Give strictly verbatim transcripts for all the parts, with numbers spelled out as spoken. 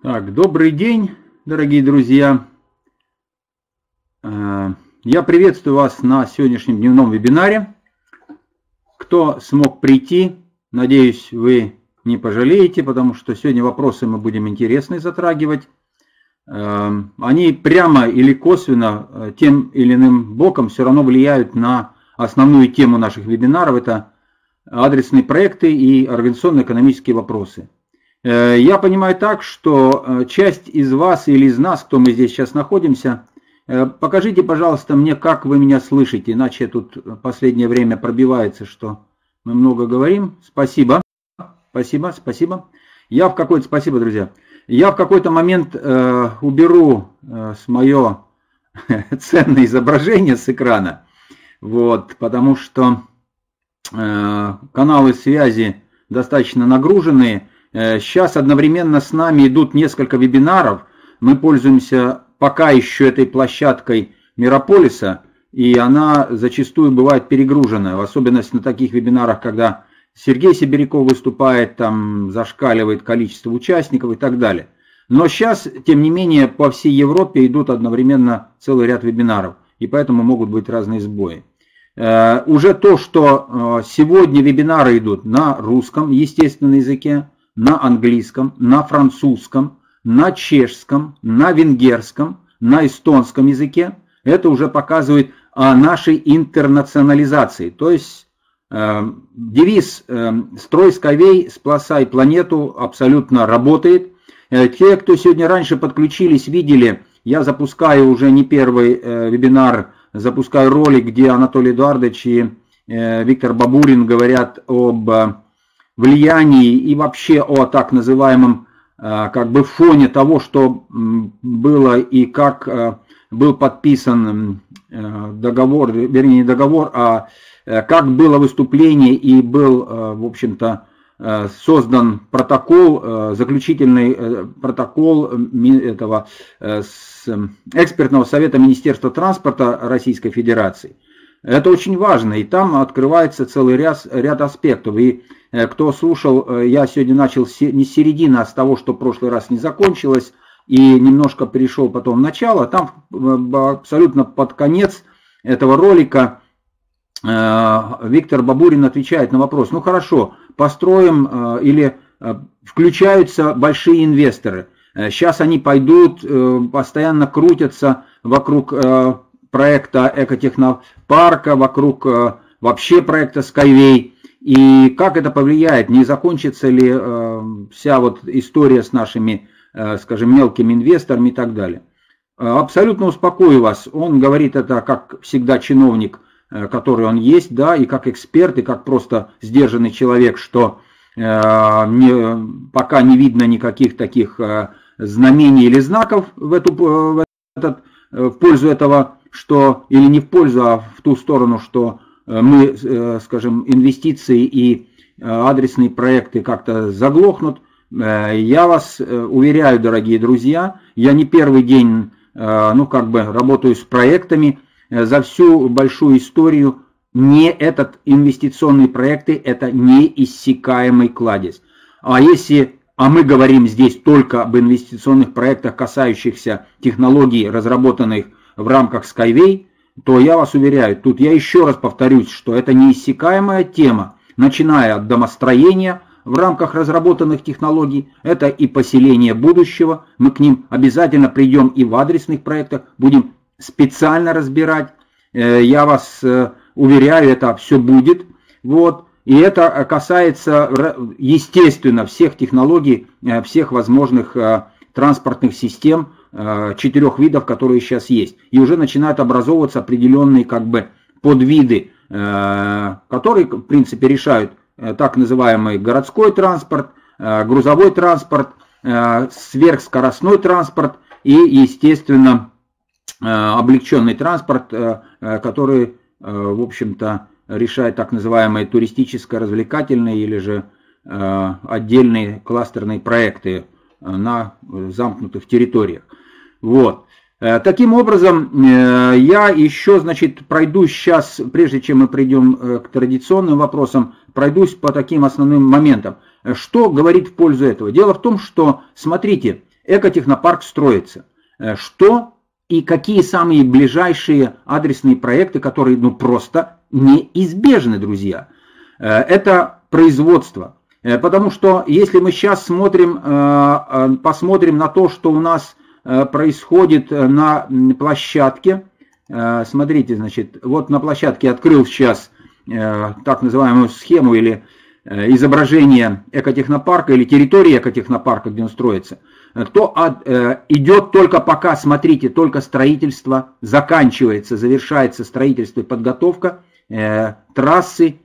Так, добрый день, дорогие друзья. Я приветствую вас на сегодняшнем дневном вебинаре. Кто смог прийти, надеюсь, вы не пожалеете, потому что сегодня вопросы мы будем интересные затрагивать. Они прямо или косвенно, тем или иным боком все равно влияют на основную тему наших вебинаров. Это адресные проекты и организационно-экономические вопросы. Я понимаю так, что часть из вас или из нас, кто мы здесь сейчас находимся, покажите, пожалуйста, мне, как вы меня слышите, иначе тут в последнее время пробивается, что мы много говорим. Спасибо, спасибо, спасибо. Я в какой-то, спасибо, друзья. Я в какой-то момент э, уберу э, с мое ценное изображение с экрана, вот, потому что э, каналы связи достаточно нагруженные. Сейчас одновременно с нами идут несколько вебинаров. Мы пользуемся пока еще этой площадкой Мирополиса, и она зачастую бывает перегружена, в особенности на таких вебинарах, когда Сергей Сибиряков выступает, там зашкаливает количество участников и так далее. Но сейчас, тем не менее, по всей Европе идут одновременно целый ряд вебинаров, и поэтому могут быть разные сбои. Уже то, что сегодня вебинары идут на русском, естественном языке, на английском, на французском, на чешском, на венгерском, на эстонском языке. Это уже показывает о нашей интернационализации. То есть э, девиз э, «Строй Skyway, спасай планету» абсолютно работает. Э, те, кто сегодня раньше подключились, видели, я запускаю уже не первый э, вебинар, запускаю ролик, где Анатолий Эдуардович и э, Виктор Бабурин говорят об э, влиянии и вообще о так называемом как бы фоне того, что было и как был подписан договор, вернее не договор, а как было выступление и был, в общем-то, создан протокол, заключительный протокол этого экспертного совета Министерства транспорта Российской Федерации. Это очень важно, и там открывается целый ряд, ряд аспектов. И кто слушал, я сегодня начал не с середины, а с того, что в прошлый раз не закончилось, и немножко перешел потом в начало. Там абсолютно под конец этого ролика Виктор Бабурин отвечает на вопрос: ну хорошо, построим или включаются большие инвесторы. Сейчас они пойдут, постоянно крутятся вокруг проекта экотехнопарка, вокруг вообще проекта Skyway. И как это повлияет, не закончится ли э, вся вот история с нашими, э, скажем, мелкими инвесторами и так далее. Абсолютно успокою вас, он говорит это как всегда чиновник, э, который он есть, да, и как эксперт, и как просто сдержанный человек, что э, не, пока не видно никаких таких э, знамений или знаков в, эту, в, этот, в пользу этого, что, или не в пользу, а в ту сторону, что мы, скажем, инвестиции и адресные проекты как-то заглохнут. Я вас уверяю, дорогие друзья, я не первый день, ну, как бы работаю с проектами. За всю большую историю не этот инвестиционные проекты, это неиссякаемый кладезь. А если, а мы говорим здесь только об инвестиционных проектах, касающихся технологий, разработанных в рамках Skyway, то я вас уверяю, тут я еще раз повторюсь, что это неиссякаемая тема, начиная от домостроения в рамках разработанных технологий, это и поселение будущего, мы к ним обязательно придем и в адресных проектах, будем специально разбирать, я вас уверяю, это все будет, вот, и это касается, естественно, всех технологий, всех возможных транспортных систем, четырех видов, которые сейчас есть. И уже начинают образовываться определенные как бы подвиды, которые в принципе решают так называемый городской транспорт, грузовой транспорт, сверхскоростной транспорт и, естественно, облегченный транспорт, который, в общем-то, решает так называемые туристическо-развлекательные или же отдельные кластерные проекты на замкнутых территориях. Вот. Таким образом, я еще, значит, пройдусь сейчас, прежде чем мы придем к традиционным вопросам, пройдусь по таким основным моментам. Что говорит в пользу этого? Дело в том, что, смотрите, экотехнопарк строится. Что и какие самые ближайшие адресные проекты, которые ну, просто неизбежны, друзья. Это производство. Потому что если мы сейчас смотрим, посмотрим на то, что у нас происходит на площадке, смотрите, значит, вот на площадке открыл сейчас так называемую схему или изображение экотехнопарка или территории экотехнопарка, где он строится, то идет только пока, смотрите, только строительство заканчивается, завершается строительство и подготовка трассы,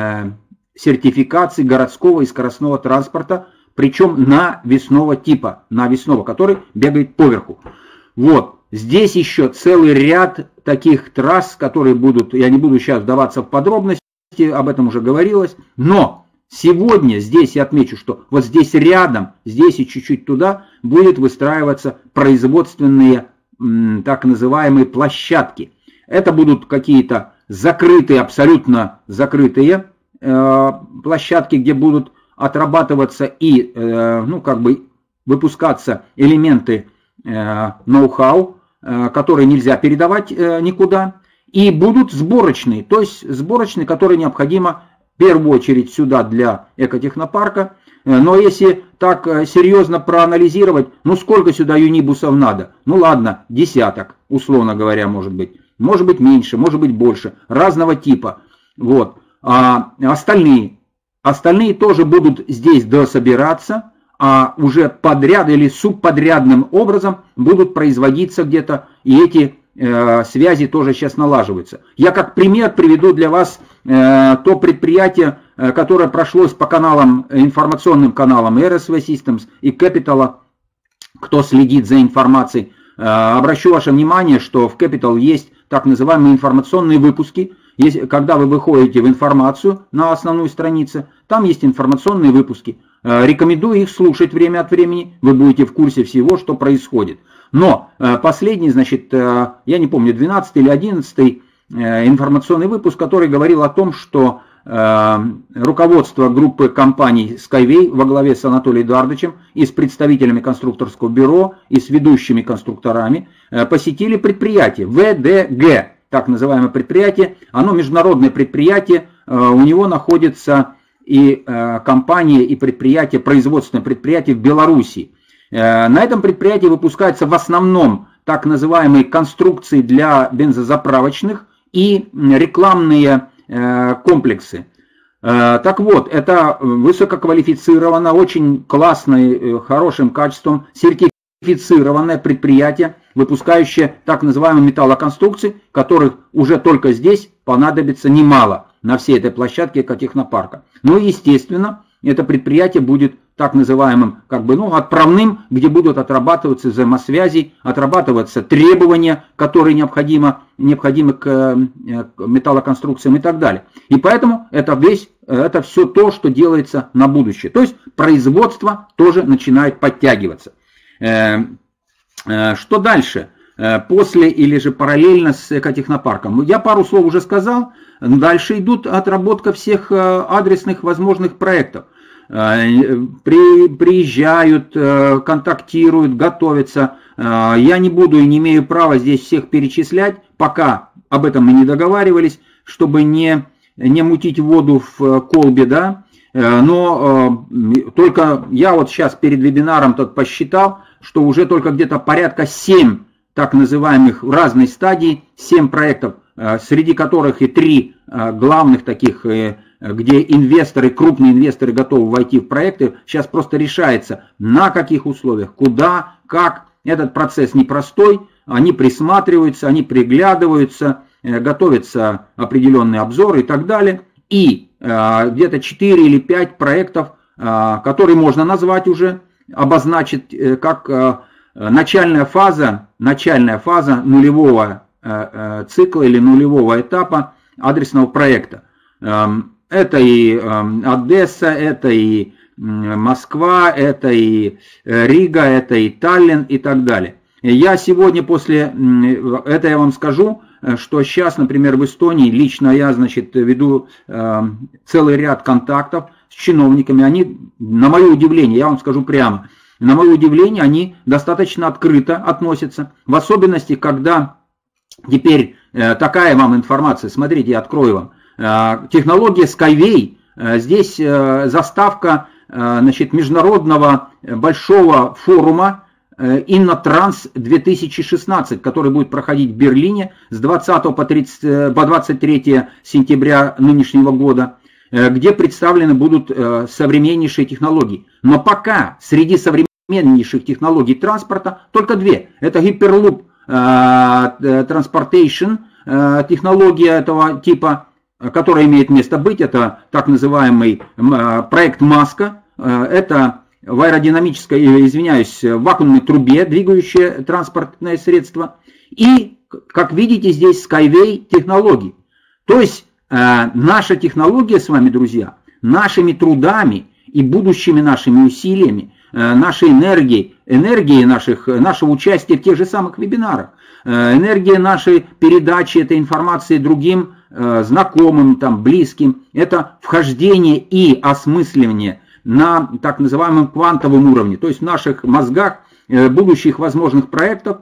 сертификации городского и скоростного транспорта, причем навесного типа, навесного, который бегает поверху. Вот, здесь еще целый ряд таких трасс, которые будут, я не буду сейчас вдаваться в подробности, об этом уже говорилось, но сегодня здесь я отмечу, что вот здесь рядом, здесь и чуть-чуть туда будет выстраиваться производственные так называемые площадки. Это будут какие-то закрытые, абсолютно закрытые э, площадки, где будут отрабатываться и э, ну, как бы выпускаться элементы э, ноу-хау, э, которые нельзя передавать э, никуда. И будут сборочные, то есть сборочные, которые необходимо в первую очередь сюда для экотехнопарка. Но если так серьезно проанализировать, ну сколько сюда юнибусов надо? Ну ладно, десяток, условно говоря, может быть. Может быть меньше, может быть больше, разного типа. Вот. А остальные, остальные тоже будут здесь дособираться, а уже подряд или субподрядным образом будут производиться где-то, и эти э, связи тоже сейчас налаживаются. Я как пример приведу для вас э, то предприятие, э, которое прошлось по каналам, информационным каналам эр эс ви Systems и Capital. Кто следит за информацией, э, обращу ваше внимание, что в Capital есть так называемые информационные выпуски. Если, когда вы выходите в информацию на основную страницу, там есть информационные выпуски. Рекомендую их слушать время от времени, вы будете в курсе всего, что происходит. Но последний, значит, я не помню, двенадцатый или одиннадцатый информационный выпуск, который говорил о том, что руководство группы компаний Skyway во главе с Анатолием Эдуардовичем и с представителями конструкторского бюро и с ведущими конструкторами посетили предприятие вэ дэ гэ, так называемое предприятие. Оно международное предприятие, у него находится и компания, и предприятие, производственное предприятие в Беларуси. На этом предприятии выпускаются в основном так называемые конструкции для бензозаправочных и рекламные комплексы. Так вот, это высококвалифицированное, очень классное, хорошим качеством сертифицированное предприятие, выпускающее так называемые металлоконструкции, которых уже только здесь понадобится немало на всей этой площадке экотехнопарка. Ну и естественно, это предприятие будет так называемым как бы, ну, отправным, где будут отрабатываться взаимосвязи, отрабатываться требования, которые необходимы, необходимы к, к металлоконструкциям и так далее. И поэтому это, весь, это все то, что делается на будущее. То есть производство тоже начинает подтягиваться. Что дальше? После или же параллельно с экотехнопарком? Я пару слов уже сказал. Дальше идут отработка всех адресных возможных проектов. При, приезжают, контактируют, готовятся. Я не буду и не имею права здесь всех перечислять, пока об этом мы не договаривались, чтобы не, не мутить воду в колбе, да. Но только я вот сейчас перед вебинаром тут посчитал, что уже только где-то порядка семь так называемых в разной стадии, семь проектов, среди которых и три главных таких, где инвесторы, крупные инвесторы готовы войти в проекты, сейчас просто решается, на каких условиях, куда, как. Этот процесс непростой, они присматриваются, они приглядываются, готовятся определенные обзоры и так далее. И где-то четыре или пять проектов, которые можно назвать уже, обозначить как начальная фаза, начальная фаза нулевого цикла или нулевого этапа адресного проекта. Это и Одесса, это и Москва, это и Рига, это и Таллин и так далее. Я сегодня после этого я вам скажу, что сейчас, например, в Эстонии лично я, значит, веду целый ряд контактов с чиновниками. Они, на мое удивление, я вам скажу прямо, на мое удивление, они достаточно открыто относятся. В особенности, когда теперь э, такая вам информация, смотрите, я открою вам. Э, технология Skyway, э, здесь э, заставка э, значит, международного большого форума Иннотранс две тысячи шестнадцать, который будет проходить в Берлине с двадцатого по двадцать третье сентября нынешнего года, где представлены будут современнейшие технологии. Но пока среди современнейших технологий транспорта только две. Это Hyperloop Transportation, технология этого типа, которая имеет место быть. Это так называемый проект Маска. Это в аэродинамической, извиняюсь, в вакуумной трубе двигающее транспортное средство. И, как видите, здесь Skyway технологии. То есть э, наша технология с вами, друзья, нашими трудами и будущими нашими усилиями, э, нашей энергией, энергией наших, нашего участия в тех же самых вебинарах, э, энергия нашей передачи этой информации другим э, знакомым, там, близким, это вхождение и осмысливание на так называемом квантовом уровне, то есть в наших мозгах будущих возможных проектов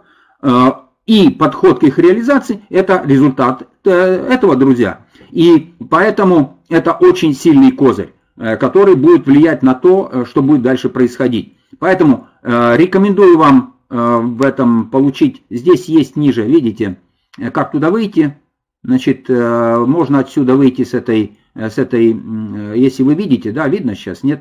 и подход к их реализации, это результат этого, друзья. И поэтому это очень сильный козырь, который будет влиять на то, что будет дальше происходить. Поэтому рекомендую вам в этом получить, здесь есть ниже, видите, как туда выйти. Значит, можно отсюда выйти с этой, с этой, если вы видите, да, видно сейчас, нет?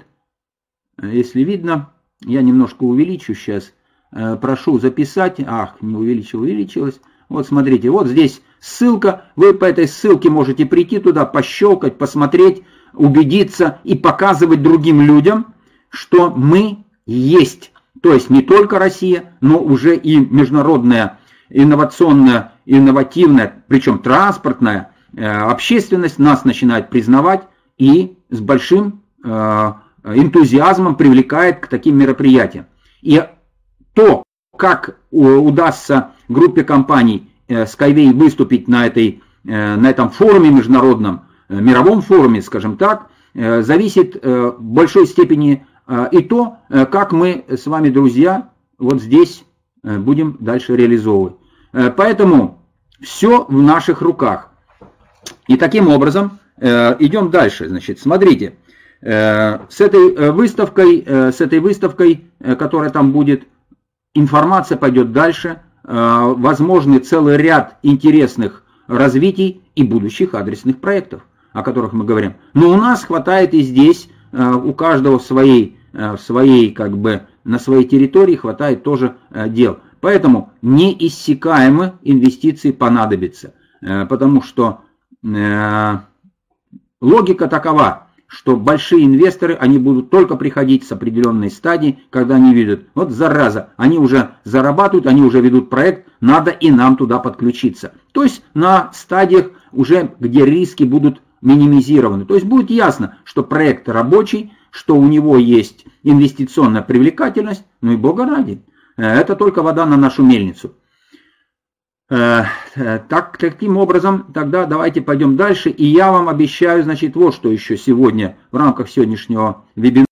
Если видно, я немножко увеличу сейчас, прошу записать, ах, не увеличил, увеличилось. Вот смотрите, вот здесь ссылка, вы по этой ссылке можете прийти туда, пощелкать, посмотреть, убедиться и показывать другим людям, что мы есть. То есть не только Россия, но уже и международная инновационная, инновативная, причем транспортная общественность нас начинает признавать и с большим энтузиазмом привлекает к таким мероприятиям. И то, как удастся группе компаний Skyway выступить на, этой, на этом форуме международном, мировом форуме, скажем так, зависит в большой степени и то, как мы с вами, друзья, вот здесь будем дальше реализовывать. Поэтому все в наших руках. И таким образом идем дальше. Значит, смотрите. С этой выставкой, с этой выставкой, которая там будет, информация пойдет дальше, возможны целый ряд интересных развитий и будущих адресных проектов, о которых мы говорим. Но у нас хватает и здесь, у каждого в своей, в своей, как бы, на своей территории хватает тоже дел. Поэтому неиссякаемые инвестиции понадобятся, потому что логика такова, что большие инвесторы, они будут только приходить с определенной стадии, когда они видят, вот зараза, они уже зарабатывают, они уже ведут проект, надо и нам туда подключиться. То есть на стадиях уже, где риски будут минимизированы. То есть будет ясно, что проект рабочий, что у него есть инвестиционная привлекательность, ну и бога ради. Это только вода на нашу мельницу. Так, таким образом, тогда давайте пойдем дальше. И я вам обещаю, значит, вот что еще сегодня в рамках сегодняшнего вебинара.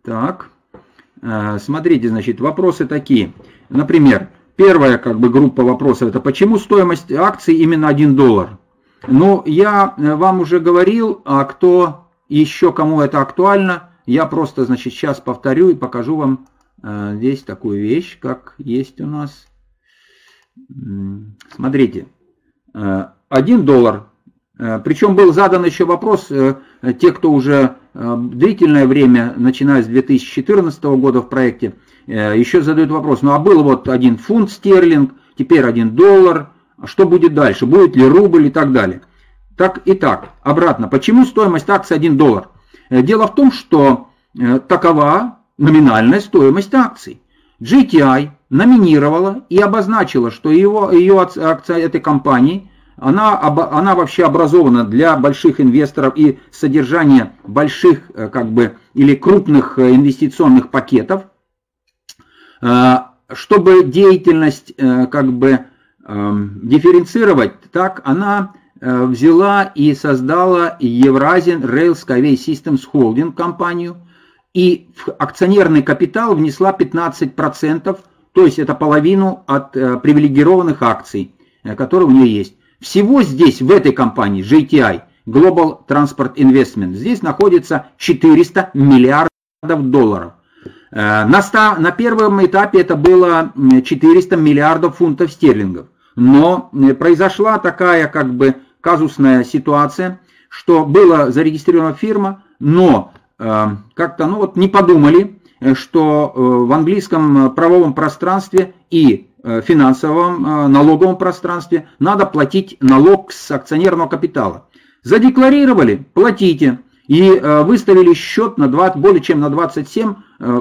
Так, смотрите, значит, вопросы такие. Например, первая как бы группа вопросов — это почему стоимость акций именно один доллар? Ну, я вам уже говорил, а кто еще, кому это актуально, я просто, значит, сейчас повторю и покажу вам э, здесь такую вещь, как есть у нас. Смотрите, э, один доллар. Э, причем был задан еще вопрос, э, те, кто уже э, длительное время, начиная с две тысячи четырнадцатого года в проекте, э, еще задают вопрос, ну а был вот один фунт стерлинг, теперь один доллар, что будет дальше, будет ли рубль и так далее. Так, итак, обратно. Почему стоимость акций один доллар? Дело в том, что э, такова номинальная стоимость акций. джей ти ай номинировала и обозначила, что его, ее акция этой компании, она, она вообще образована для больших инвесторов и содержания больших э, как бы, или крупных инвестиционных пакетов, э, чтобы деятельность э, как бы э, дифференцировать, так она взяла и создала Eurasian Rail Skyway Systems Holding компанию и в акционерный капитал внесла пятнадцать процентов, то есть это половину от привилегированных акций, которые у нее есть. Всего здесь, в этой компании джей ти ай, Global Transport Investment, здесь находится четыреста миллиардов долларов. На, ста, на первом этапе это было четыреста миллиардов фунтов стерлингов. Но произошла такая как бы казусная ситуация, что была зарегистрирована фирма, но э, как-то ну вот не подумали, что э, в английском правовом пространстве и э, финансовом э, налоговом пространстве надо платить налог с акционерного капитала. Задекларировали, платите, и э, выставили счет на двадцать, более чем на двадцать семь, э,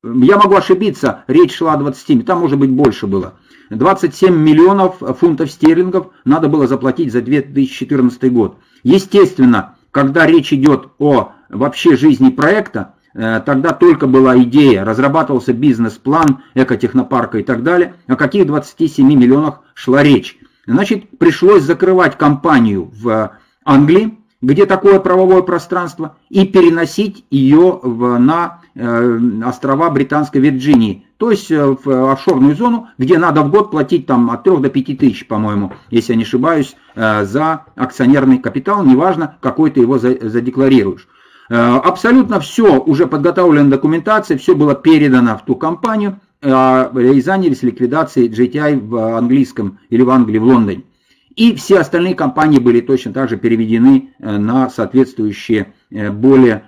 я могу ошибиться, речь шла о двадцати семи, там может быть больше было. двадцать семь миллионов фунтов стерлингов надо было заплатить за две тысячи четырнадцатый год. Естественно, когда речь идет о вообще жизни проекта, тогда только была идея, разрабатывался бизнес-план экотехнопарка и так далее, о каких двадцати семи миллионах шла речь. Значит, пришлось закрывать компанию в Англии, где такое правовое пространство, и переносить ее в, на э, острова Британской Вирджинии, то есть в офшорную зону, где надо в год платить там от трёх до пяти тысяч, по-моему, если я не ошибаюсь, э, за акционерный капитал, неважно, какой ты его за, задекларируешь. Э, абсолютно все, уже подготовлена документация, все было передано в ту компанию, э, и занялись ликвидацией джей ти ай в английском или в Англии, в Лондоне. И все остальные компании были точно так же переведены на соответствующие более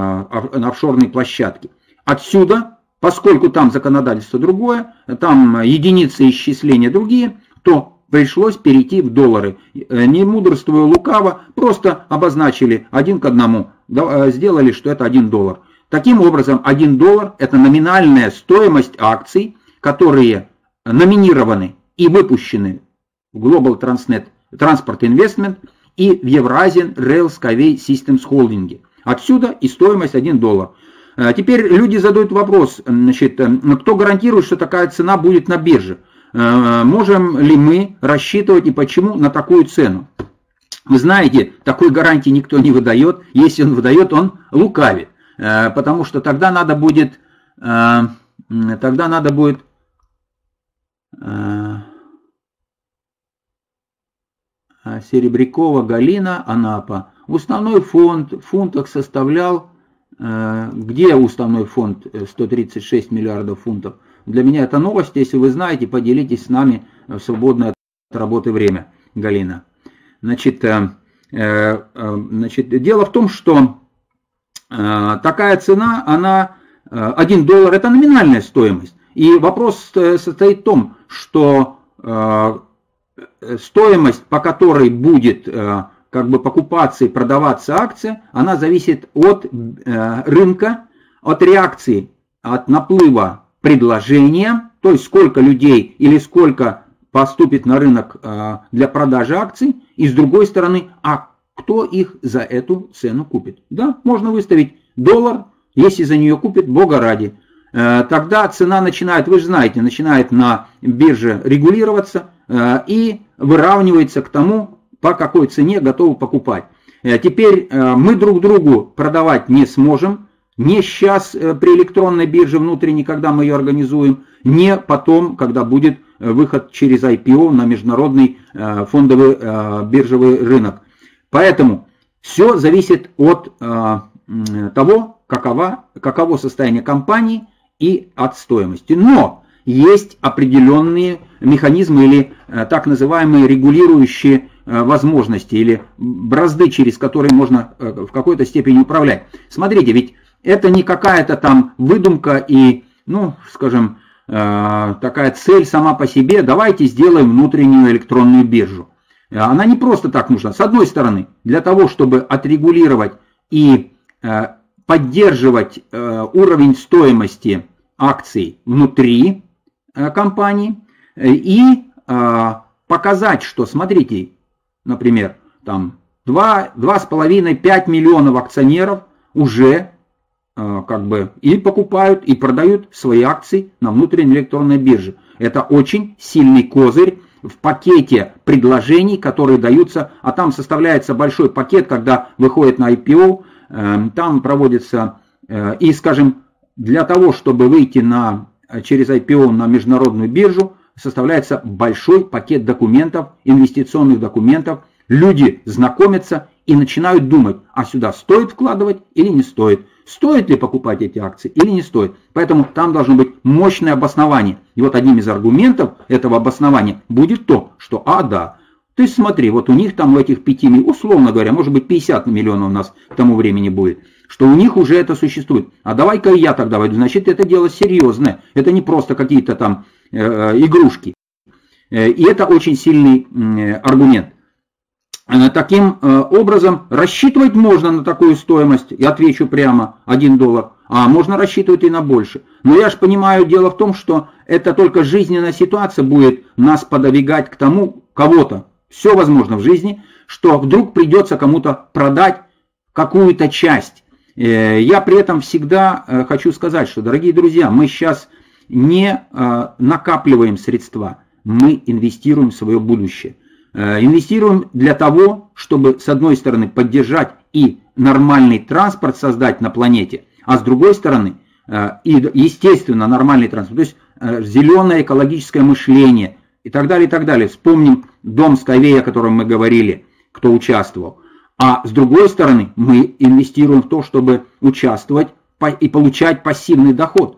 на офшорные площадки. Отсюда, поскольку там законодательство другое, там единицы исчисления другие, то пришлось перейти в доллары. Не мудрствуя лукаво, просто обозначили один к одному, сделали, что это один доллар. Таким образом, один доллар – это номинальная стоимость акций, которые номинированы и выпущены в Global Transport Investment и в Eurasian Rail Skyway Systems Holding. Отсюда и стоимость один доллар. Теперь люди задают вопрос, значит, кто гарантирует, что такая цена будет на бирже? Можем ли мы рассчитывать и почему на такую цену? Вы знаете, такой гарантии никто не выдает. Если он выдает, он лукавит. Потому что тогда надо будет, тогда надо будет Серебрякова Галина, Анапа. Уставной фонд в фунтах составлял, где уставной фонд сто тридцать шесть миллиардов фунтов? Для меня это новость, если вы знаете, поделитесь с нами в свободное от работы время, Галина. Значит, значит, дело в том, что такая цена, она один доллар, это номинальная стоимость. И вопрос состоит в том, что стоимость, по которой будет как бы покупаться и продаваться акция, она зависит от рынка, от реакции, от наплыва предложения, то есть сколько людей или сколько поступит на рынок для продажи акций, и с другой стороны, а кто их за эту цену купит. Да, можно выставить доллар, если за нее купит, бога ради. Тогда цена начинает, вы же знаете, начинает на бирже регулироваться и выравнивается к тому, по какой цене готовы покупать. Теперь мы друг другу продавать не сможем, Не сейчас при электронной бирже внутренней, когда мы ее организуем, не потом, когда будет выход через ай пи о на международный фондовый биржевый рынок. Поэтому все зависит от того, каково, каково состояние компании и от стоимости. Но есть определенные механизмы или так называемые регулирующие возможности или бразды, через которые можно в какой-то степени управлять. Смотрите, ведь это не какая-то там выдумка и, ну, скажем, такая цель сама по себе. Давайте сделаем внутреннюю электронную биржу. Она не просто так нужна. С одной стороны, для того, чтобы отрегулировать и поддерживать уровень стоимости акций внутри компании и показать, что, смотрите, например, там два с половиной — пять миллионов акционеров уже как бы и покупают, и продают свои акции на внутренней электронной бирже. Это очень сильный козырь в пакете предложений, которые даются, а там составляется большой пакет, когда выходит на ай пи о, там проводится, и, скажем, для того, чтобы выйти на, через ай пи о на международную биржу, составляется большой пакет документов, инвестиционных документов. Люди знакомятся и начинают думать, а сюда стоит вкладывать или не стоит. Стоит ли покупать эти акции или не стоит. Поэтому там должно быть мощное обоснование. И вот одним из аргументов этого обоснования будет то, что а, да, то есть смотри, вот у них там в этих пяти, условно говоря, может быть пятьдесят миллионов у нас к тому времени будет, что у них уже это существует. А давай-ка и я тогда войду. Значит, это дело серьезное. Это не просто какие-то там э, игрушки. И это очень сильный э, аргумент. Таким образом, рассчитывать можно на такую стоимость, я отвечу прямо, один доллар, а можно рассчитывать и на больше. Но я же понимаю, дело в том, что это только жизненная ситуация будет нас подвигать к тому, кого-то, все возможно в жизни, что вдруг придется кому-то продать какую-то часть. Я при этом всегда хочу сказать, что, дорогие друзья, мы сейчас не накапливаем средства, мы инвестируем в свое будущее. Инвестируем для того, чтобы с одной стороны поддержать и нормальный транспорт создать на планете, а с другой стороны и естественно нормальный транспорт, то есть зеленое экологическое мышление и так далее, и так далее. Вспомним дом Skyway, о котором мы говорили, кто участвовал. А с другой стороны мы инвестируем в то, чтобы участвовать и получать пассивный доход.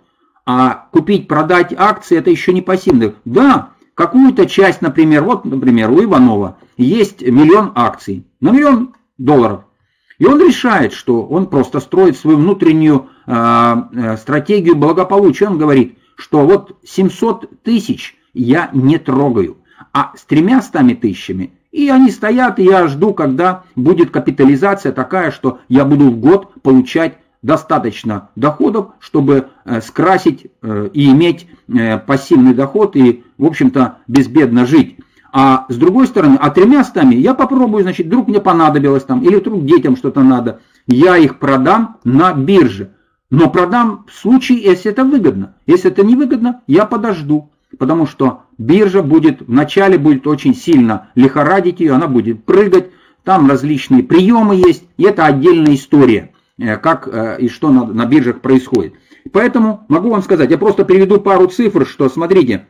А купить, продать акции — это еще не пассивный. Да, какую-то часть, например, вот, например, у Иванова есть миллион акций на миллион долларов. И он решает, что он просто строит свою внутреннюю э, стратегию благополучия. Он говорит, что вот семьсот тысяч я не трогаю, а с тремястами тысячами, и они стоят, и я жду, когда будет капитализация такая, что я буду в год получать достаточно доходов, чтобы скрасить и иметь пассивный доход и, в общем-то, безбедно жить. А с другой стороны, а тремястами я попробую, значит, вдруг мне понадобилось там, или вдруг детям что-то надо, я их продам на бирже. Но продам в случае, если это выгодно. Если это не выгодно, я подожду. Потому что биржа будет, вначале будет очень сильно лихорадить ее, она будет прыгать, там различные приемы есть, и это отдельная история, как и что на, на биржах происходит. Поэтому могу вам сказать, я просто приведу пару цифр, что смотрите,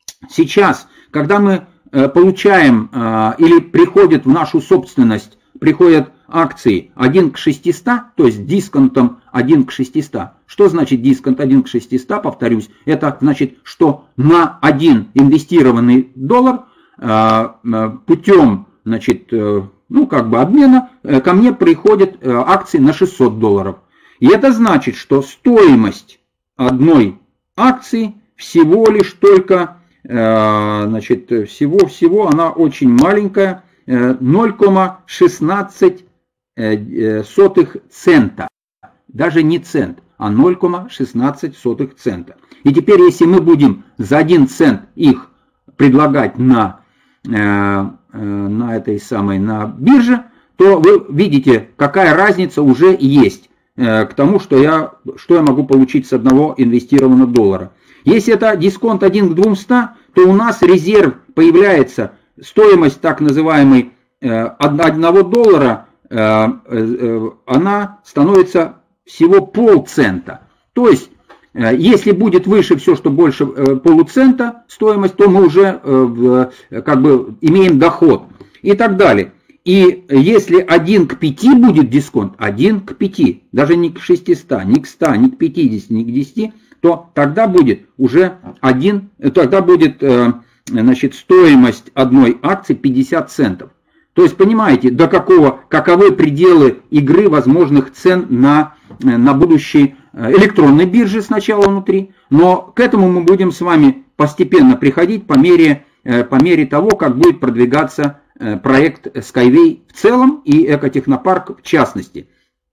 сейчас, когда мы получаем или приходят в нашу собственность, приходят акции один к шестистам, то есть дисконтом один к шестистам. Что значит дисконт один к шестистам, повторюсь, это значит, что на один инвестированный доллар путем, значит, ну, как бы обмена, ко мне приходят акции на шестьсот долларов. И это значит, что стоимость одной акции всего лишь только, значит, всего-всего она очень маленькая, ноль целых шестнадцать сотых цента. Даже не цент, а ноль целых шестнадцать сотых цента. И теперь, если мы будем за один цент их предлагать на, на этой самой, на бирже, то вы видите, какая разница уже есть к тому, что я, что я могу получить с одного инвестированного доллара. Если это дисконт один к двумстам, то у нас резерв появляется, стоимость так называемой одного доллара, она становится всего полцента. То есть, если будет выше все, что больше полуцента стоимость, то мы уже как бы имеем доход и так далее. И если один к пяти будет дисконт, один к пяти, даже не к шестистам, не к ста, не к пятидесяти, не к десяти, то тогда будет уже один, тогда будет значит, стоимость одной акции пятьдесят центов. То есть понимаете, до какого, каковы пределы игры возможных цен на, на будущей электронной бирже сначала внутри, но к этому мы будем с вами постепенно приходить по мере, по мере того, как будет продвигаться проект Skyway в целом и Экотехнопарк в частности.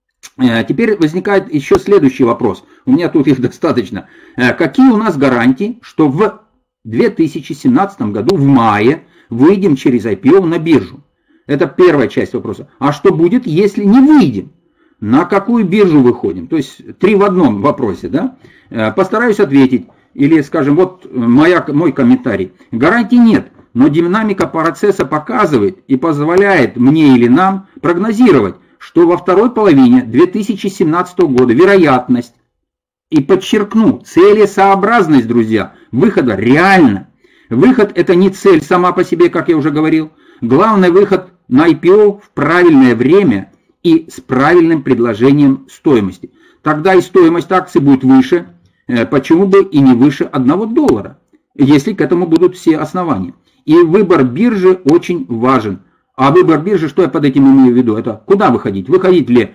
Теперь возникает еще следующий вопрос. У меня тут их достаточно. Какие у нас гарантии, что в две тысячи семнадцатом году в мае выйдем через ай пи о на биржу? Это первая часть вопроса. А что будет, если не выйдем? На какую биржу выходим? То есть три в одном вопросе, да? Постараюсь ответить. Или, скажем, вот моя, мой комментарий. Гарантий нет, но динамика процесса показывает и позволяет мне или нам прогнозировать, что во второй половине две тысячи семнадцатого года вероятность, и подчеркну, целесообразность, друзья, выхода реально. Выход это не цель сама по себе, как я уже говорил. Главный выход на ай пи о в правильное время и с правильным предложением стоимости. Тогда и стоимость акций будет выше, почему бы и не выше одного доллара, если к этому будут все основания. И выбор биржи очень важен. А выбор биржи, что я под этим имею в виду? Это куда выходить? Выходить ли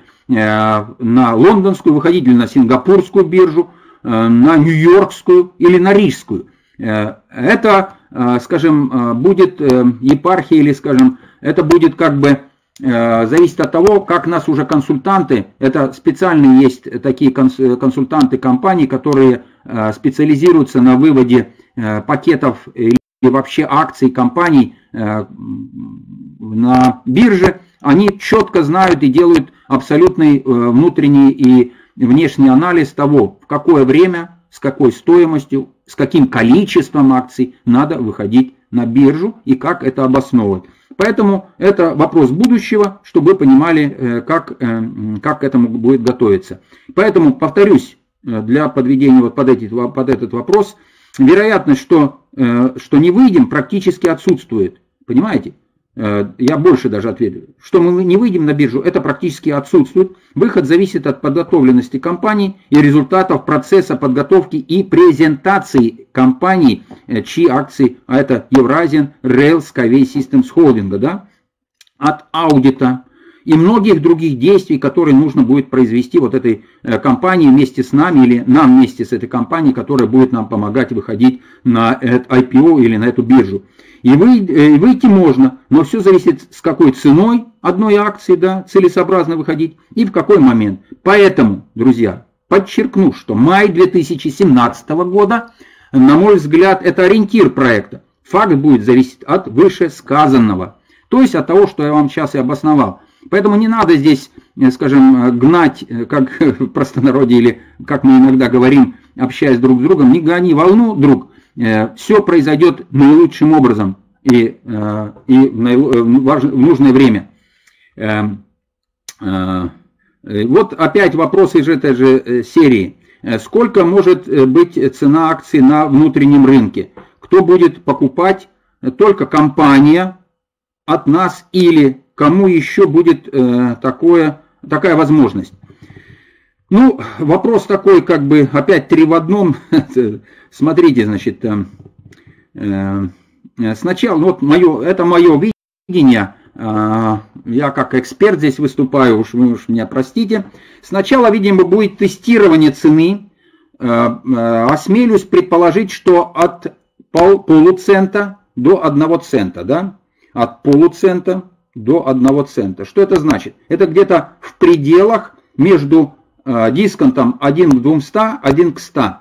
на лондонскую, выходить ли на сингапурскую биржу, на нью-йоркскую или на рижскую? Это, скажем, будет епархия или, скажем, это будет как бы зависит от того, как нас уже консультанты, это специальные есть такие консультанты компаний, которые специализируются на выводе пакетов или вообще акций компаний на бирже, они четко знают и делают абсолютный внутренний и внешний анализ того, в какое время, с какой стоимостью, с каким количеством акций надо выходить на биржу и как это обосновывать. Поэтому это вопрос будущего, чтобы вы понимали, как, как к этому будет готовиться. Поэтому, повторюсь, для подведения вот под, эти, под этот вопрос, вероятность, что, что не выйдем, практически отсутствует. Понимаете? Я больше даже ответил. Что мы не выйдем на биржу, это практически отсутствует. Выход зависит от подготовленности компаний и результатов процесса подготовки и презентации компаний, чьи акции, а это Eurasian Rail Skyway Systems Holding, да, от аудита и многих других действий, которые нужно будет произвести вот этой компании вместе с нами или нам вместе с этой компанией, которая будет нам помогать выходить на ай пи о или на эту биржу. И выйти можно, но все зависит, с какой ценой одной акции, да, целесообразно выходить и в какой момент. Поэтому, друзья, подчеркну, что май две тысячи семнадцатого года, на мой взгляд, это ориентир проекта. Факт будет зависеть от вышесказанного, то есть от того, что я вам сейчас и обосновал. Поэтому не надо здесь, скажем, гнать, как в простонародье или как мы иногда говорим, общаясь друг с другом, не гони волну, друг. Все произойдет наилучшим образом и, и в нужное время. Вот опять вопрос из этой же серии. Сколько может быть цена акций на внутреннем рынке? Кто будет покупать? Только компания от нас или кому еще будет такое, такая возможность? Ну, вопрос такой, как бы, опять три в одном. Смотрите, значит, сначала, вот мое, это мое видение, я как эксперт здесь выступаю, уж вы уж меня простите. Сначала, видимо, будет тестирование цены. Осмелюсь предположить, что от полуцента до одного цента, да? От полуцента до одного цента. Что это значит? Это где-то в пределах между дисконтом один к двумстам, один к ста.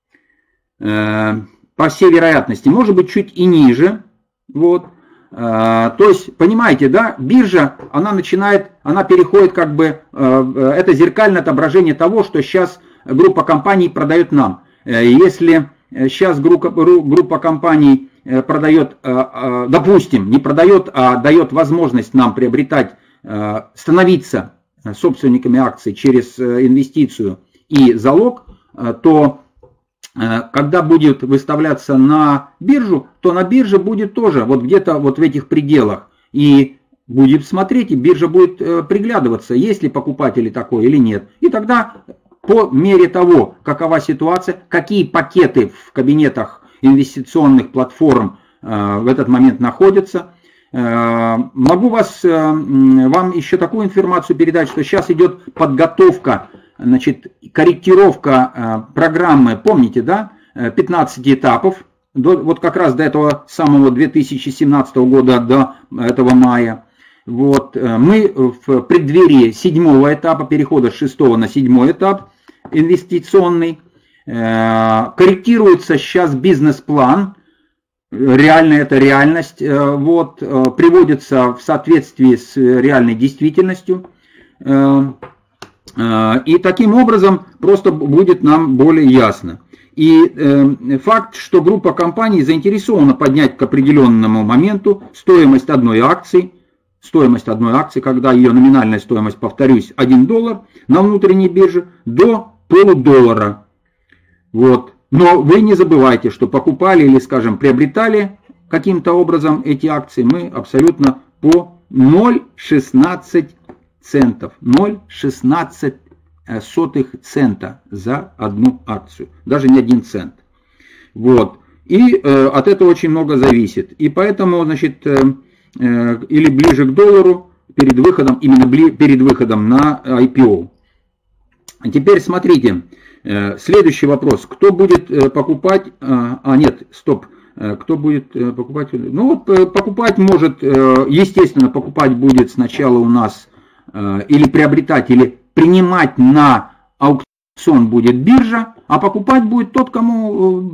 По всей вероятности. Может быть, чуть и ниже. Вот. То есть, понимаете, да, биржа, она начинает, она переходит как бы, это зеркальное отображение того, что сейчас группа компаний продает нам. Если сейчас группа, группа компаний продает, допустим, не продает, а дает возможность нам приобретать, становиться собственниками акций через инвестицию и залог, то когда будет выставляться на биржу, то на бирже будет тоже вот где-то вот в этих пределах. И будет смотреть, и биржа будет приглядываться, есть ли покупатели такой или нет. И тогда по мере того, какова ситуация, какие пакеты в кабинетах инвестиционных платформ в этот момент находятся. Могу вас, вам еще такую информацию передать, что сейчас идет подготовка, значит, корректировка программы, помните, да, пятнадцать этапов, до, вот как раз до этого самого две тысячи семнадцатого года, до этого мая. Вот, мы в преддверии седьмого этапа, перехода с шестого на седьмой этап инвестиционный, корректируется сейчас бизнес-план, реально это реальность, вот, приводится в соответствии с реальной действительностью. И таким образом просто будет нам более ясно. И э, факт, что группа компаний заинтересована поднять к определенному моменту стоимость одной акции, стоимость одной акции, когда ее номинальная стоимость, повторюсь, один доллар на внутренней бирже, до полудоллара. Вот. Но вы не забывайте, что покупали или, скажем, приобретали каким-то образом эти акции мы абсолютно по ноль целых шестнадцать центов. ноль целых шестнадцать сотых цента за одну акцию. Даже не один цент. Вот. И э, от этого очень много зависит. И поэтому, значит, э, э, или ближе к доллару перед выходом, именно бли, перед выходом на ай пи о. Теперь смотрите. Э, следующий вопрос. Кто будет э, покупать... Э, а, нет, стоп. Э, кто будет э, покупать... Ну вот, э, покупать может... Э, естественно, покупать будет сначала у нас... Э, или приобретать, или... принимать на аукцион будет биржа, а покупать будет тот, кому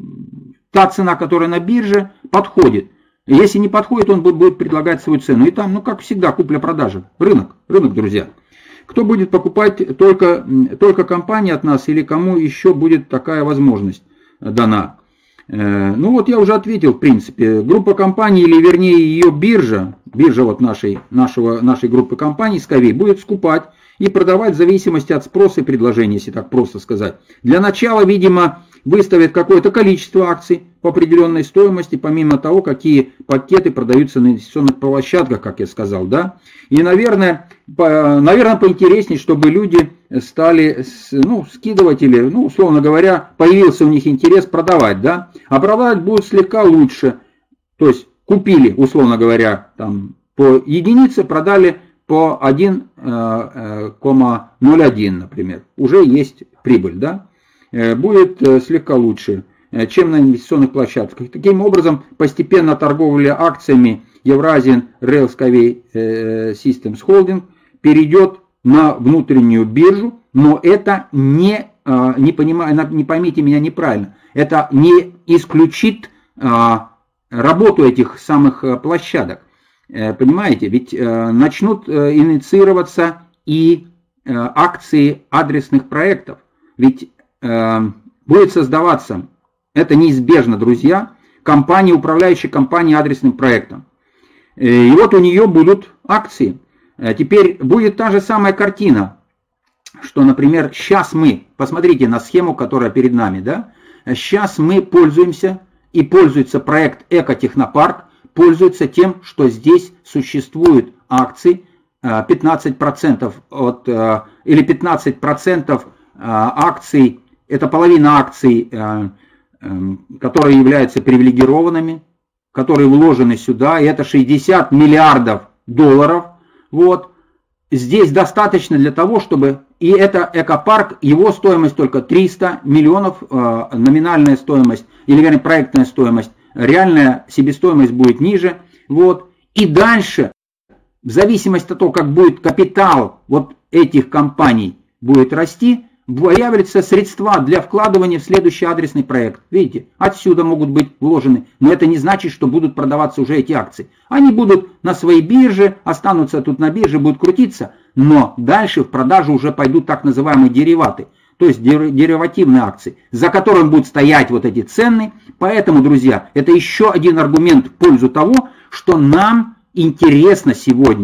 та цена, которая на бирже, подходит. Если не подходит, он будет предлагать свою цену. И там, ну как всегда, купля-продажа. Рынок, рынок, друзья. Кто будет покупать, только, только компания от нас или кому еще будет такая возможность дана? Ну вот я уже ответил, в принципе. Группа компаний, или вернее ее биржа, биржа вот нашей, нашего, нашей группы компаний, Skyvey, будет скупать и продавать в зависимости от спроса и предложения, если так просто сказать. Для начала, видимо, выставят какое-то количество акций по определенной стоимости, помимо того, какие пакеты продаются на инвестиционных площадках, как я сказал, да. И, наверное, по, наверное, поинтереснее, чтобы люди стали, ну, скидывать или, ну, условно говоря, появился у них интерес продавать, да. А продавать будут слегка лучше. То есть купили, условно говоря, там по единице, продали по один целых ноль один, например, уже есть прибыль, да, будет слегка лучше, чем на инвестиционных площадках. Таким образом, постепенно торговля акциями Eurasian Rail Skyway Systems Holding перейдет на внутреннюю биржу, но это не, не, понимаю, не поймите меня неправильно, это не исключит работу этих самых площадок. Понимаете, ведь начнут инициироваться и акции адресных проектов. Ведь будет создаваться, это неизбежно, друзья, компания, управляющая компания адресным проектом. И вот у нее будут акции. Теперь будет та же самая картина, что, например, сейчас мы, посмотрите на схему, которая перед нами, да, сейчас мы пользуемся, и пользуется проект Экотехнопарк, пользуется тем, что здесь существуют акции, пятнадцать процентов от, или пятнадцать процентов акций, это половина акций, которые являются привилегированными, которые вложены сюда, и это шестьдесят миллиардов долларов. Вот. Здесь достаточно для того, чтобы, и это экопарк, его стоимость только триста миллионов, номинальная стоимость, или вернее проектная стоимость, реальная себестоимость будет ниже. Вот. И дальше, в зависимости от того, как будет капитал вот этих компаний будет расти, появятся средства для вкладывания в следующий адресный проект. Видите, отсюда могут быть вложены, но это не значит, что будут продаваться уже эти акции. Они будут на своей бирже, останутся тут на бирже, будут крутиться, но дальше в продажу уже пойдут так называемые дериваты, то есть деривативные акции, за которым будут стоять вот эти цены. Поэтому, друзья, это еще один аргумент в пользу того, что нам интересно сегодня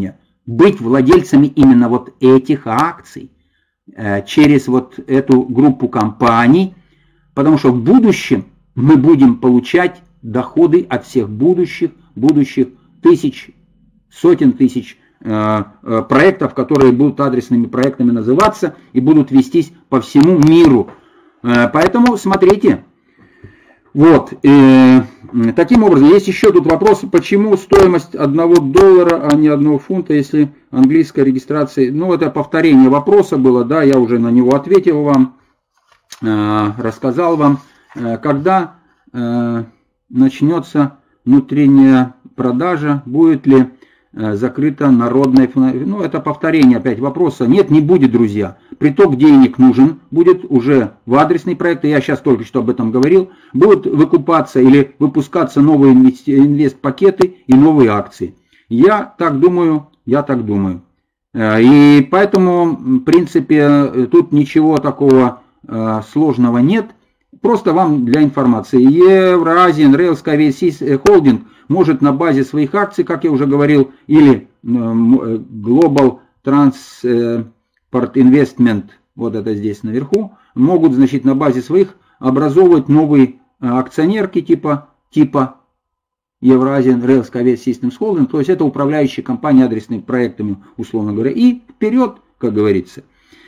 быть владельцами именно вот этих акций через вот эту группу компаний, потому что в будущем мы будем получать доходы от всех будущих, будущих тысяч, сотен тысяч э, э, проектов, которые будут адресными проектами называться и будут вестись по всему миру. Э, поэтому смотрите. Вот. Э, таким образом, есть еще тут вопрос, почему стоимость одного доллара, а не одного фунта, если английская регистрация. Ну, это повторение вопроса было, да, я уже на него ответил вам, э, рассказал вам, э, когда э, начнется внутренняя продажа, будет ли э, закрыта народная... Ну, это повторение опять вопроса. Нет, не будет, друзья. Приток денег нужен будет уже в адресные проекты, я сейчас только что об этом говорил, будут выкупаться или выпускаться новые инвест-пакеты и новые акции. Я так думаю, я так думаю. И поэтому, в принципе, тут ничего такого сложного нет. Просто вам для информации. Евразиан Railsky Holding может на базе своих акций, как я уже говорил, или Global Transport Investment, вот это здесь наверху, могут, значит, на базе своих образовывать новые акционерки типа, типа Евразиан Railsky Systems Holding, то есть это управляющие компании адресными проектами, условно говоря, и вперед, как говорится.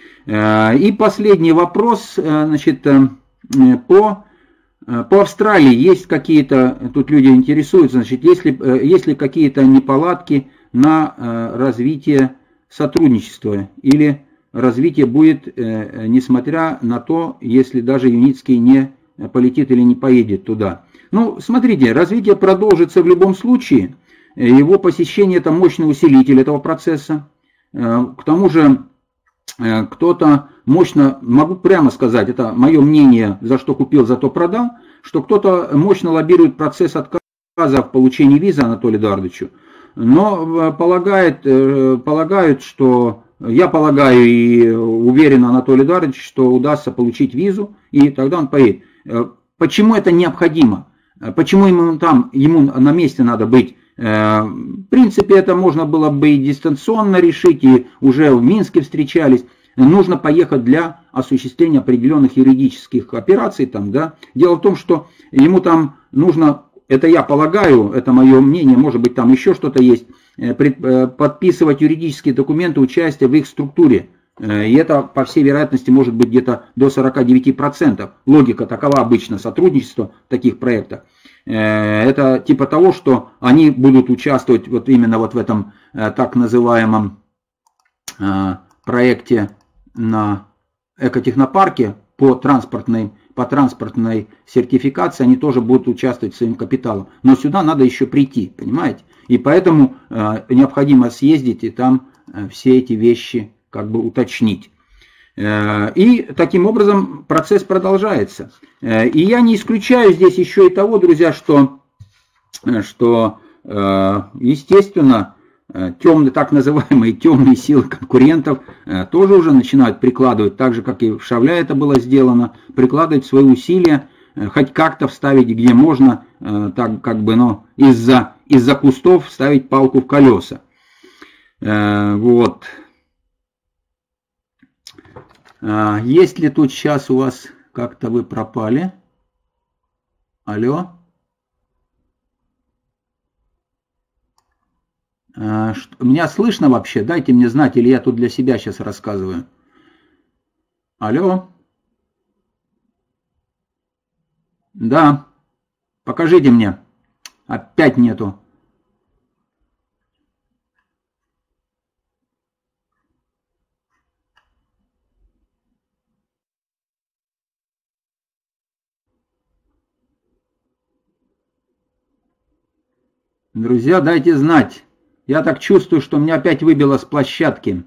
И последний вопрос, значит, по, по Австралии есть какие-то, тут люди интересуются, значит, есть ли, есть ли какие-то неполадки на развитие сотрудничества или развитие будет, несмотря на то, если даже Юницкий не полетит или не поедет туда. Ну, смотрите, развитие продолжится в любом случае. Его посещение – это мощный усилитель этого процесса. К тому же, кто-то мощно, могу прямо сказать, это мое мнение, за что купил, за то продал, что кто-то мощно лоббирует процесс отказа в получении визы Анатолию Эдуардовичу, но полагает, полагают, что, я полагаю и уверен Анатолий Эдуардович, что удастся получить визу, и тогда он поедет. Почему это необходимо? Почему ему там, ему на месте надо быть? В принципе, это можно было бы и дистанционно решить, и уже в Минске встречались. Нужно поехать для осуществления определенных юридических операций там, да. Дело в том, что ему там нужно, это я полагаю, это мое мнение, может быть там еще что-то есть, подписывать юридические документы участия в их структуре. И это, по всей вероятности, может быть где-то до сорока девяти процентов. Логика такова обычно сотрудничества в таких проектах. Это типа того, что они будут участвовать вот именно вот в этом так называемом проекте на экотехнопарке по транспортной, по транспортной сертификации, они тоже будут участвовать своим капиталом. Но сюда надо еще прийти, понимаете? И поэтому необходимо съездить и там все эти вещи как бы уточнить. И таким образом процесс продолжается. И я не исключаю здесь еще и того, друзья, что, что естественно, темные, так называемые темные силы конкурентов тоже уже начинают прикладывать, так же, как и в Шавля это было сделано, прикладывать свои усилия, хоть как-то вставить, где можно, так как бы, ну, из-за из-за кустов вставить палку в колеса. Вот. Есть ли тут сейчас у вас, как-то вы пропали? Алло? Меня слышно вообще? Дайте мне знать, или я тут для себя сейчас рассказываю. Алло? Да. Покажите мне. Опять нету. Друзья, дайте знать. Я так чувствую, что меня опять выбило с площадки.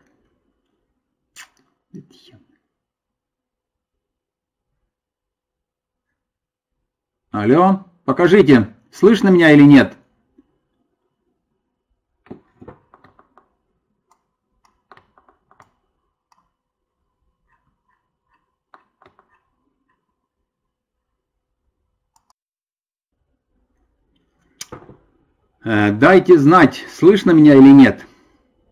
Алло, покажите, слышно меня или нет? Дайте знать, слышно меня или нет.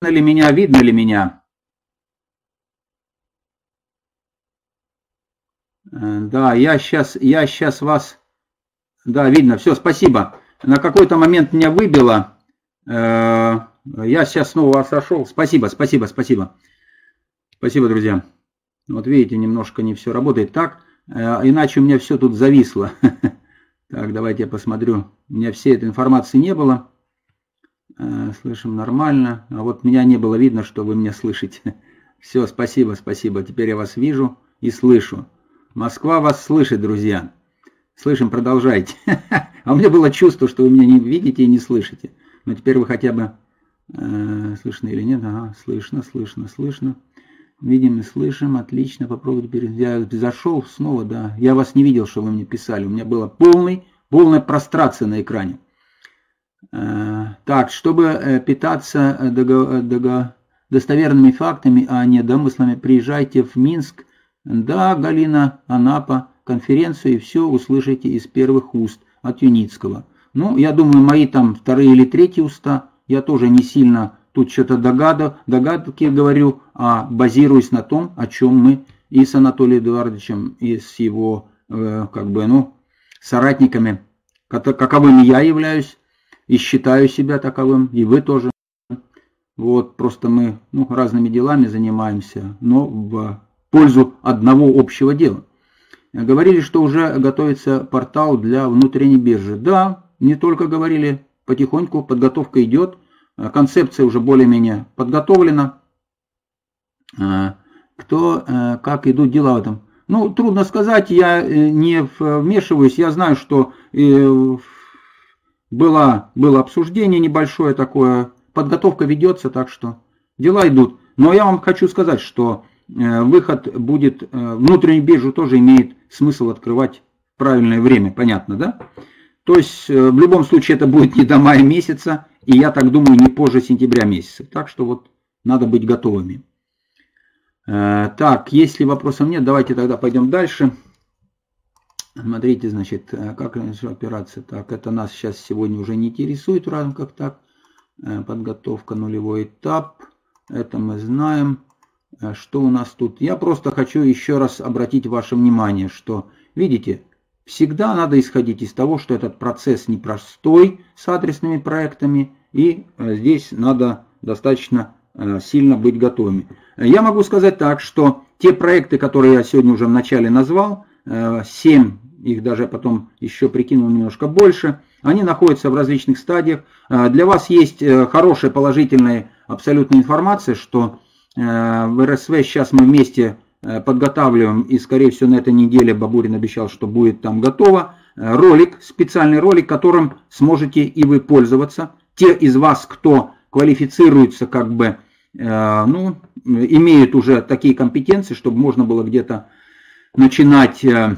ли меня, видно ли меня? Да, я сейчас, я сейчас вас... Да, видно, все, спасибо. На какой-то момент меня выбило. Я сейчас снова сошел. Спасибо, спасибо, спасибо. Спасибо, друзья. Вот видите, немножко не все работает так. Иначе у меня все тут зависло. Так, давайте я посмотрю. У меня всей этой информации не было. Слышим нормально. А вот меня не было видно, что вы меня слышите. Все, спасибо, спасибо. Теперь я вас вижу и слышу. Москва вас слышит, друзья. Слышим, продолжайте. А у меня было чувство, что вы меня не видите и не слышите. Но теперь вы хотя бы... Э, слышно или нет? Ага, слышно, слышно, слышно. Видим и слышим. Отлично, попробуйте перейти. Я зашел снова, да. Я вас не видел, что вы мне писали. У меня была полный, полная прострация на экране. Э, так, чтобы э, питаться э, дого, дого, достоверными фактами, а не домыслами, приезжайте в Минск. Да, Галина, Анапа, конференцию, и все услышите из первых уст от Юницкого. Ну, я думаю, мои там вторые или третьи уста, я тоже не сильно тут что-то догадав, догадки говорю, а базируюсь на том, о чем мы и с Анатолием Эдуардовичем, и с его, э, как бы, ну, соратниками, каковыми я являюсь, и считаю себя таковым, и вы тоже. Вот, просто мы, ну, разными делами занимаемся, но в пользу одного общего дела. Говорили, что уже готовится портал для внутренней биржи. Да, не только говорили, потихоньку подготовка идет, концепция уже более-менее подготовлена. Кто, как идут дела в этом? Ну, трудно сказать, я не вмешиваюсь, я знаю, что было, было обсуждение небольшое такое, подготовка ведется, так что дела идут. Но я вам хочу сказать, что выход будет, внутреннюю биржу тоже имеет смысл открывать в правильное время, понятно, да? То есть в любом случае это будет не до мая месяца, и я так думаю не позже сентября месяца. Так что вот надо быть готовыми. Так, если вопросов нет, давайте тогда пойдем дальше. Смотрите, значит, как операция. Так, это нас сейчас сегодня уже не интересует в рамках так. Подготовка, нулевой этап. Это мы знаем. Что у нас тут? Я просто хочу еще раз обратить ваше внимание, что, видите, всегда надо исходить из того, что этот процесс непростой с адресными проектами, и здесь надо достаточно сильно быть готовыми. Я могу сказать так, что те проекты, которые я сегодня уже вначале назвал, семь, их даже потом еще прикинул немножко больше, они находятся в различных стадиях. Для вас есть хорошая, положительная абсолютная информация, что в эр эс ви сейчас мы вместе подготавливаем, и скорее всего на этой неделе Бабурин обещал, что будет там готово. Ролик, специальный ролик, которым сможете и вы пользоваться. Те из вас, кто квалифицируется, как бы, ну, имеют уже такие компетенции, чтобы можно было где-то начинать как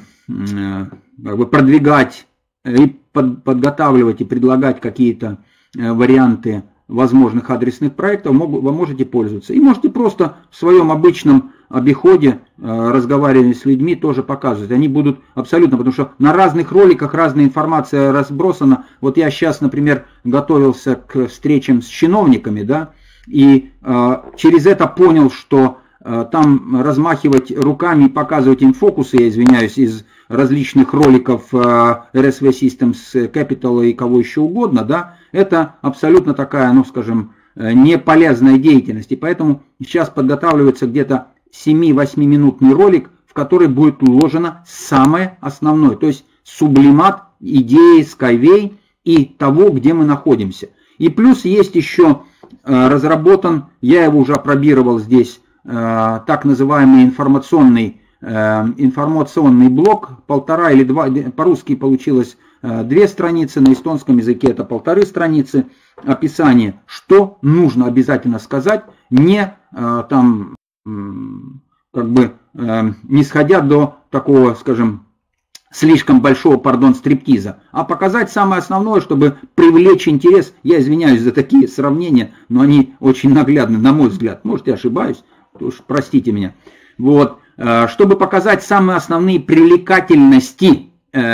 бы продвигать и подготавливать и предлагать какие-то варианты возможных адресных проектов, вы можете пользоваться. И можете просто в своем обычном обиходе, разговаривая с людьми, тоже показывать. Они будут абсолютно, потому что на разных роликах разная информация разбросана. Вот я сейчас, например, готовился к встречам с чиновниками, да, и э, через это понял, что э, там размахивать руками и показывать им фокусы, я извиняюсь, из различных роликов э, эр эс ви Systems Capital и кого еще угодно, да, это абсолютно такая, ну скажем, не полезная деятельность. И поэтому сейчас подготавливается где-то семь-восьмиминутный ролик, в который будет уложено самое основное, то есть сублимат идеи Skyway и того, где мы находимся. И плюс есть еще э, разработан, я его уже опробировал здесь, э, так называемый информационный, э, информационный блок, полтора или два, по-русски получилось э, две страницы, на эстонском языке это полторы страницы, описание, что нужно обязательно сказать, не э, там, э, как бы, э, не сходя до такого, скажем, слишком большого, пардон, стриптиза, а показать самое основное, чтобы привлечь интерес. Я извиняюсь за такие сравнения, но они очень наглядны, на мой взгляд. Может, я ошибаюсь, уж простите меня. Вот, чтобы показать самые основные привлекательности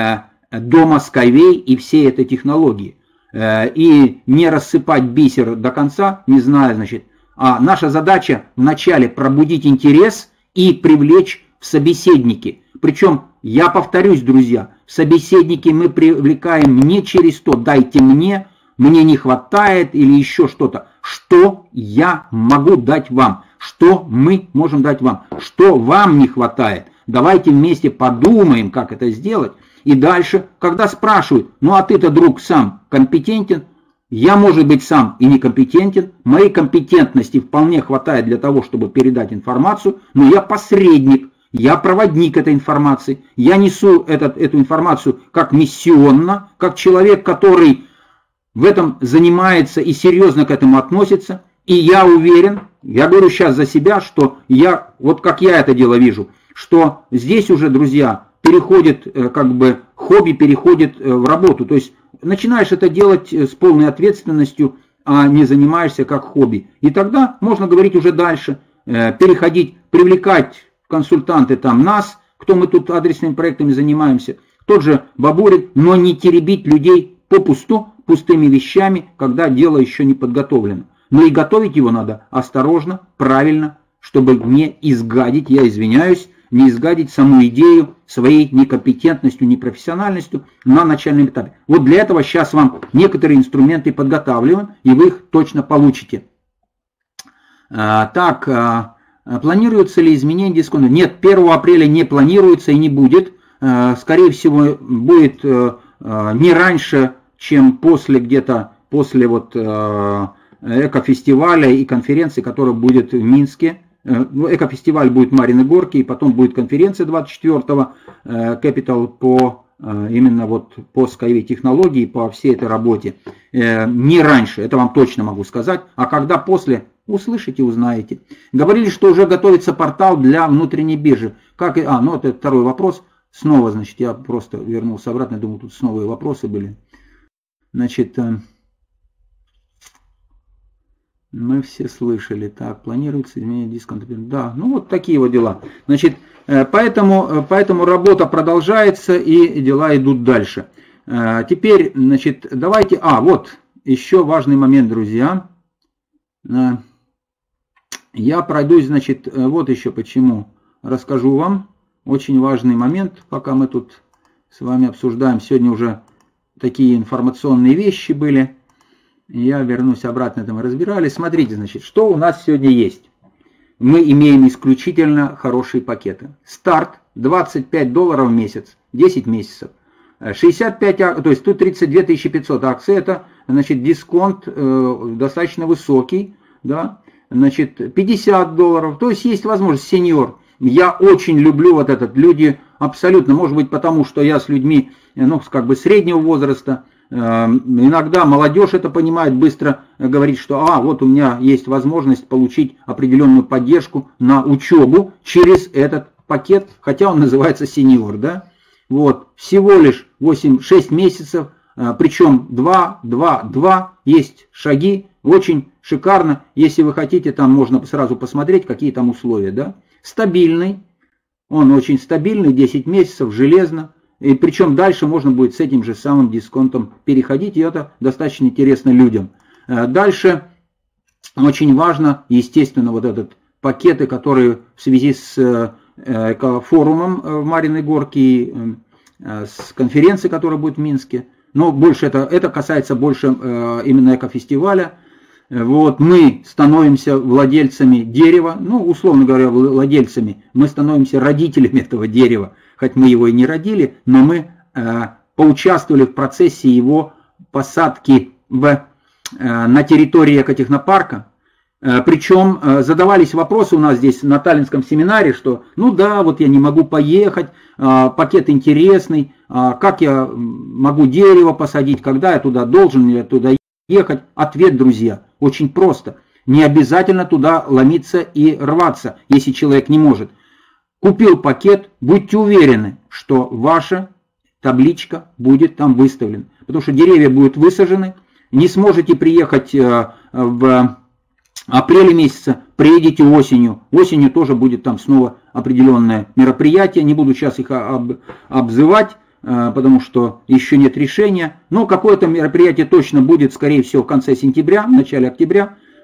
дома Skyway и всей этой технологии. И не рассыпать бисер до конца, не зная, значит, А наша задача вначале пробудить интерес и привлечь в собеседники. Причем, я повторюсь, друзья, в собеседники мы привлекаем не через то «дайте мне», «мне не хватает» или еще что-то. Что я могу дать вам? Что мы можем дать вам? Что вам не хватает? Давайте вместе подумаем, как это сделать. И дальше, когда спрашивают, ну а ты-то, друг, сам компетентен? Я, может быть, сам и некомпетентен. Моей компетентности вполне хватает для того, чтобы передать информацию, но я посредник, я проводник этой информации. Я несу этот, эту информацию как миссионно, как человек, который в этом занимается и серьезно к этому относится. И я уверен, я говорю сейчас за себя, что я, вот как я это дело вижу, что здесь уже, друзья, переходит, как бы, хобби переходит в работу. То есть начинаешь это делать с полной ответственностью, а не занимаешься как хобби. И тогда можно говорить уже дальше, переходить, привлекать консультанты там нас, кто мы тут адресными проектами занимаемся, тот же Бабурин, но не теребить людей попусту, пустыми вещами, когда дело еще не подготовлено. Но и готовить его надо осторожно, правильно, чтобы не изгадить, я извиняюсь, не изгадить саму идею своей некомпетентностью, непрофессиональностью на начальном этапе. Вот для этого сейчас вам некоторые инструменты подготавливаем, и вы их точно получите. А, так, а, планируется ли изменение дисконта? Нет, первого апреля не планируется и не будет. А, скорее всего, будет а, а, не раньше, чем после где-то, после вот а, экофестиваля и конференции, которая будет в Минске. Экофестиваль будет в Марьиной Горке, и потом будет конференция двадцать четвёртого Capital по именно вот по Skyway технологии, по всей этой работе. Не раньше, это вам точно могу сказать, а когда после, услышите, узнаете. Говорили, что уже готовится портал для внутренней биржи. Как, а, ну это второй вопрос. Снова, значит, я просто вернулся обратно, думаю, тут снова вопросы были. Значит, мы все слышали, так, планируется изменение дисконта. Да, ну вот такие вот дела. Значит, поэтому, поэтому работа продолжается и дела идут дальше. Теперь, значит, давайте, а, вот, еще важный момент, друзья. Я пройдусь, значит, вот еще почему. Расскажу вам. Очень важный момент, пока мы тут с вами обсуждаем. Сегодня уже такие информационные вещи были. Я вернусь обратно, это мы разбирали. Смотрите, значит, что у нас сегодня есть. Мы имеем исключительно хорошие пакеты. Старт двадцать пять долларов в месяц, десять месяцев. шестьдесят пять, то есть тут тридцать две тысячи пятьсот акций, это, значит, дисконт э, достаточно высокий, да, значит, пятьдесят долларов, то есть есть возможность, сеньор. Я очень люблю вот этот, люди абсолютно, может быть, потому что я с людьми, ну, как бы среднего возраста, иногда молодежь это понимает, быстро говорит, что а, вот у меня есть возможность получить определенную поддержку на учебу через этот пакет, хотя он называется сеньор, да. Вот, всего лишь восемь-шесть месяцев, причем два, два, два, есть шаги, очень шикарно. Если вы хотите, там можно сразу посмотреть, какие там условия, да. Стабильный, он очень стабильный, десять месяцев, железно. И причем дальше можно будет с этим же самым дисконтом переходить, и это достаточно интересно людям. Дальше очень важно, естественно, вот этот пакеты, которые в связи с форумом в Марьиной Горке и с конференцией, которая будет в Минске. Но больше это, это касается больше именно экофестиваля. Вот, мы становимся владельцами дерева, ну, условно говоря, владельцами, мы становимся родителями этого дерева, хоть мы его и не родили, но мы э, поучаствовали в процессе его посадки в, э, на территории экотехнопарка. Э, причем э, задавались вопросы у нас здесь на Таллинском семинаре, что, ну да, вот я не могу поехать, э, пакет интересный, э, как я могу дерево посадить, когда я туда должен, я туда ехать. Ответ, друзья, очень просто. Не обязательно туда ломиться и рваться, если человек не может. Купил пакет, будьте уверены, что ваша табличка будет там выставлена. Потому что деревья будут высажены. Не сможете приехать в апреле месяце, приедете осенью. Осенью тоже будет там снова определенное мероприятие. Не буду сейчас их об, обзывать, потому что еще нет решения. Но какое-то мероприятие точно будет, скорее всего, в конце сентября, в начале октября.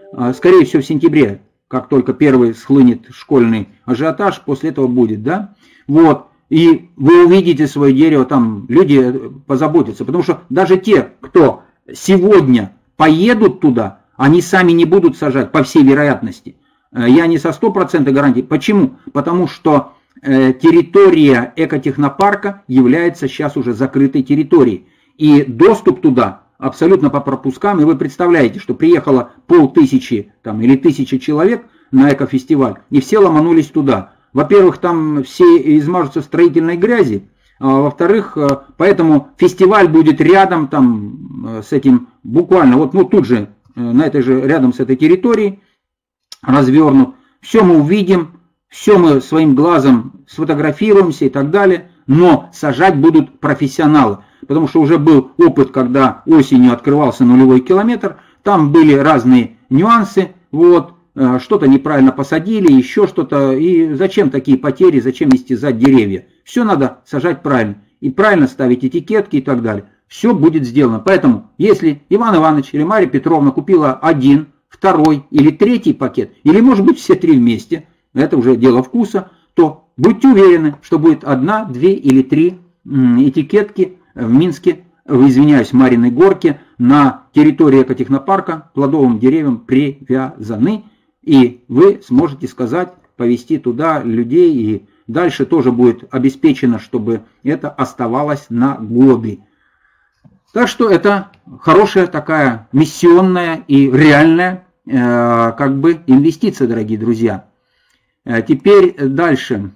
скорее всего, в сентябре, как только первый схлынет школьный ажиотаж, после этого будет, да? Вот. И вы увидите свое дерево, там люди позаботятся. Потому что даже те, кто сегодня поедут туда, они сами не будут сажать, по всей вероятности. Я не со стопроцентной гарантией. Почему? Потому что территория экотехнопарка является сейчас уже закрытой территорией. И доступ туда абсолютно по пропускам. И вы представляете, что приехало полтысячи там, или тысячи человек на экофестиваль, и все ломанулись туда. Во-первых, там все измажутся в строительной грязи, а во-вторых, поэтому фестиваль будет рядом там, с этим, буквально, вот ну, тут же, на этой же, рядом с этой территорией, развернут. Все мы увидим, все мы своим глазом сфотографируемся и так далее, но сажать будут профессионалы. Потому что уже был опыт, когда осенью открывался нулевой километр, там были разные нюансы, вот, что-то неправильно посадили, еще что-то, и зачем такие потери, зачем истязать деревья. Все надо сажать правильно, и правильно ставить этикетки и так далее. Все будет сделано. Поэтому, если Иван Иванович или Марья Петровна купила один, второй или третий пакет, или может быть все три вместе, это уже дело вкуса, то будьте уверены, что будет одна, две или три этикетки в Минске, извиняюсь, Мариной Горке, на территории экотехнопарка плодовым деревьям привязаны. И вы сможете сказать, повести туда людей, и дальше тоже будет обеспечено, чтобы это оставалось на годы. Так что это хорошая такая миссионная и реальная э, как бы инвестиция, дорогие друзья. Теперь дальше.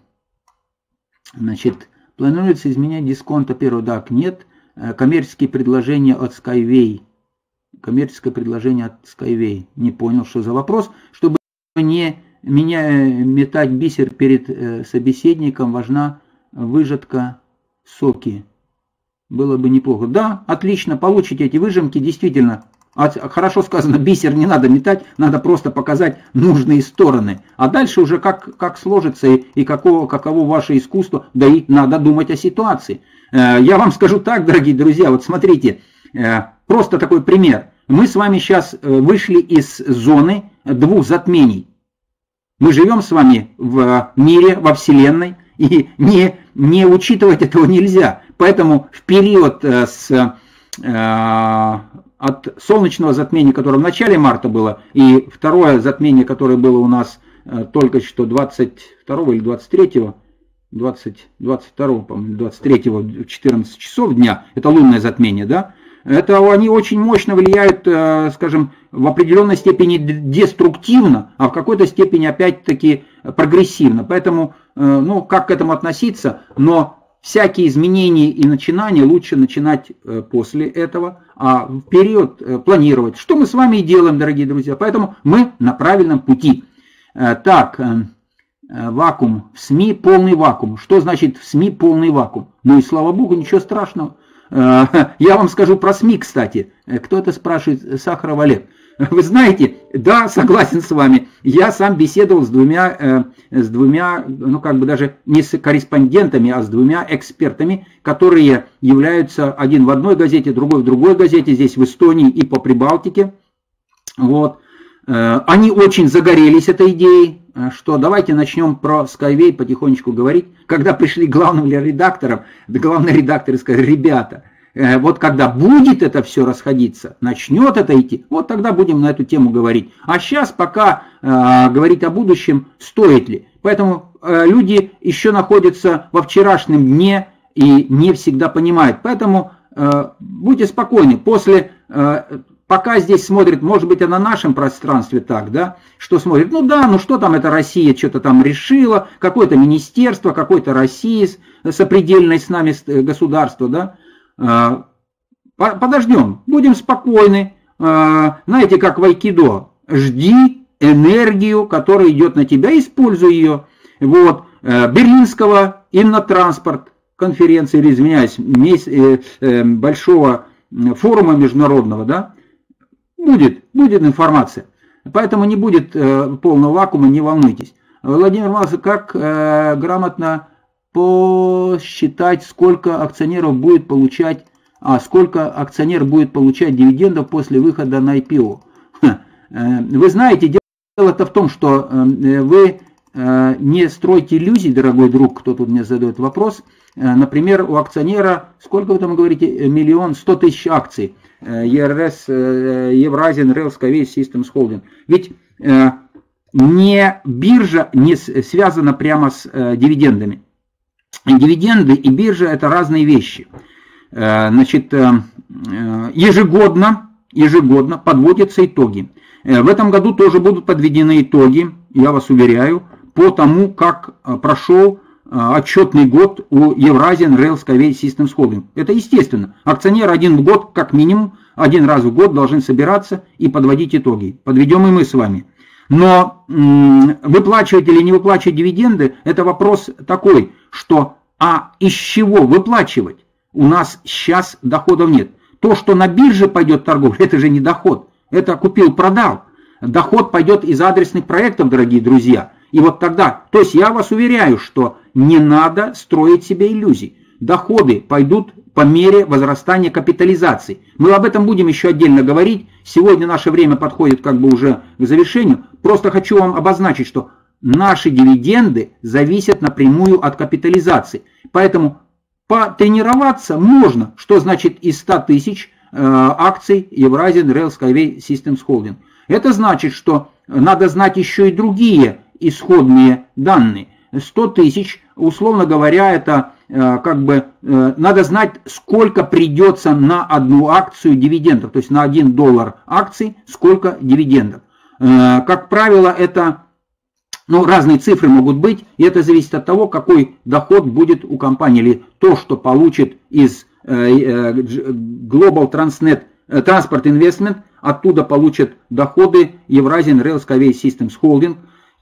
Значит, планируется изменять дисконта первого дак? Нет. Коммерческие предложения от Skyway. Коммерческое предложение от Skyway. Не понял, что за вопрос. Чтобы не меня метать бисер перед э, собеседником, важна выжатка соки. Было бы неплохо. Да, отлично, получите эти выжимки. Действительно, от, хорошо сказано, бисер не надо метать, надо просто показать нужные стороны. А дальше уже как, как сложится и, и каково, каково ваше искусство, да и надо думать о ситуации. Э, я вам скажу так, дорогие друзья, вот смотрите, э, просто такой пример. Мы с вами сейчас вышли из зоны двух затмений. Мы живем с вами в мире, во Вселенной, и не, не учитывать этого нельзя. Поэтому в период с, э, от солнечного затмения, которое в начале марта было, и второе затмение, которое было у нас э, только что двадцать второго или двадцать третьего, двадцать, двадцать второго, по-моему, двадцать третьего в четырнадцать часов дня, это лунное затмение, да? Это они очень мощно влияют, скажем, в определенной степени деструктивно, а в какой-то степени опять-таки прогрессивно. Поэтому, ну, как к этому относиться, но всякие изменения и начинания лучше начинать после этого, а в период планировать. Что мы с вами и делаем, дорогие друзья. Поэтому мы на правильном пути. Так, вакуум. В СМИ полный вакуум. Что значит в СМИ полный вакуум? Ну и слава богу, ничего страшного. Я вам скажу про СМИ, кстати. Кто это спрашивает? Сахаров Олег. Вы знаете, да, согласен с вами. Я сам беседовал с двумя, с двумя, ну как бы даже не с корреспондентами, а с двумя экспертами, которые являются один в одной газете, другой в другой газете, здесь в Эстонии и по Прибалтике. Вот. Они очень загорелись этой идеей, что давайте начнем про Skyway потихонечку говорить. Когда пришли к главным редакторам, главные редакторы сказали: ребята, вот когда будет это все расходиться, начнет это идти, вот тогда будем на эту тему говорить. А сейчас пока э, говорить о будущем, стоит ли. Поэтому э, люди еще находятся во вчерашнем дне и не всегда понимают. Поэтому э, будьте спокойны. После, э, пока здесь смотрят, может быть, и на нашем пространстве так, да, что смотрят, ну да, ну что там эта Россия что-то там решила, какое-то министерство, какой-то Россия сопредельное с нами государство, да. Подождем, будем спокойны. Знаете, как в айкидо, жди энергию, которая идет на тебя, используй ее. Вот, Берлинского иннотранспорт конференции, или, извиняюсь, большого форума международного, да, будет, будет информация. Поэтому не будет полного вакуума, не волнуйтесь. Владимир Малцев, как грамотно посчитать, сколько акционеров будет получать, а сколько акционер будет получать дивидендов после выхода на ай пи о. Вы знаете, дело-то в том, что вы не стройте иллюзий, дорогой друг, кто тут мне задает вопрос. Например, у акционера, сколько вы там говорите, миллион сто тысяч акций, и эр эс, Eurasian Rail Skyway Systems Holding. Ведь не биржа не связана прямо с дивидендами. Дивиденды и биржа — это разные вещи. Значит, ежегодно, ежегодно подводятся итоги. В этом году тоже будут подведены итоги, я вас уверяю, по тому, как прошел отчетный год у Eurasian Rail Skyway Systems Holding. Это естественно. Акционеры один в год, как минимум, один раз в год должны собираться и подводить итоги. Подведем и мы с вами. Но выплачивать или не выплачивать дивиденды — это вопрос такой, что а из чего выплачивать? У нас сейчас доходов нет. То, что на бирже пойдет торговля, это же не доход. Это купил-продал. Доход пойдет из адресных проектов, дорогие друзья. И вот тогда, то есть я вас уверяю, что не надо строить себе иллюзий. Доходы пойдут по мере возрастания капитализации. Мы об этом будем еще отдельно говорить. Сегодня наше время подходит как бы уже к завершению. Просто хочу вам обозначить, что наши дивиденды зависят напрямую от капитализации. Поэтому потренироваться можно. Что значит из ста тысяч э, акций Eurasian Rail Skyway Systems Holding? Это значит, что надо знать еще и другие исходные данные. сто тысяч, условно говоря, это э, как бы э, надо знать, сколько придется на одну акцию дивидендов, то есть на один доллар акций, сколько дивидендов. Э, как правило, это, ну, разные цифры могут быть, и это зависит от того, какой доход будет у компании, или то, что получит из э, э, Global Transnet, э, Transport Investment, оттуда получат доходы Eurasian Rail Skyway Systems Holding,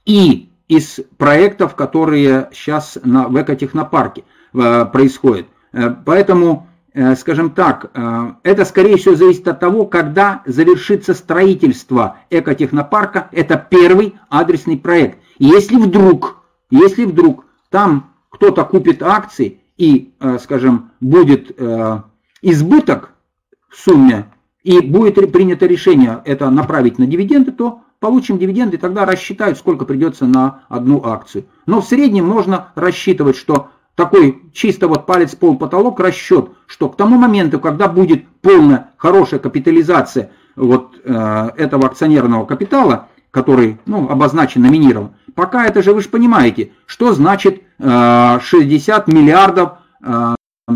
и из проектов, которые сейчас на, в экотехнопарке э, происходят. Э, поэтому, э, скажем так, э, это скорее всего зависит от того, когда завершится строительство экотехнопарка. Это первый адресный проект. И если вдруг, если вдруг там кто-то купит акции и, э, скажем, будет э, избыток в сумме, и будет принято решение это направить на дивиденды, то получим дивиденды, и тогда рассчитают, сколько придется на одну акцию. Но в среднем можно рассчитывать, что такой чисто вот палец пол потолок расчет, что к тому моменту, когда будет полная хорошая капитализация вот э, этого акционерного капитала, который, ну, обозначен, номинирован, пока это же вы же понимаете, что значит э, шестьдесят миллиардов э,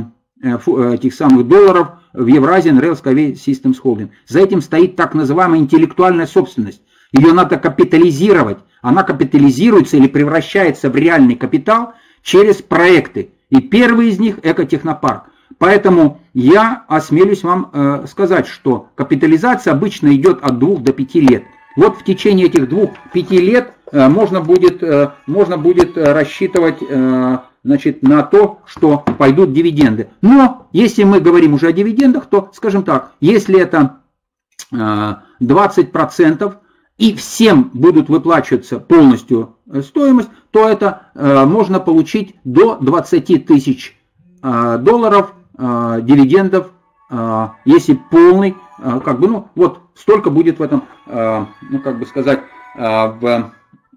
этих самых долларов в Eurasian Rail Skyway Systems Holding. За этим стоит так называемая интеллектуальная собственность. Ее надо капитализировать. Она капитализируется или превращается в реальный капитал через проекты. И первый из них — экотехнопарк. Поэтому я осмелюсь вам э, сказать, что капитализация обычно идет от двух до пяти лет. Вот в течение этих двух-пяти лет э, можно будет, э, можно будет рассчитывать э, значит, на то, что пойдут дивиденды. Но если мы говорим уже о дивидендах, то, скажем так, если это э, двадцать процентов, и всем будут выплачиваться полностью стоимость, то это э, можно получить до двадцати тысяч э, долларов э, дивидендов, э, если полный, э, как бы, ну, вот столько будет в этом, э, ну, как бы сказать, э, в,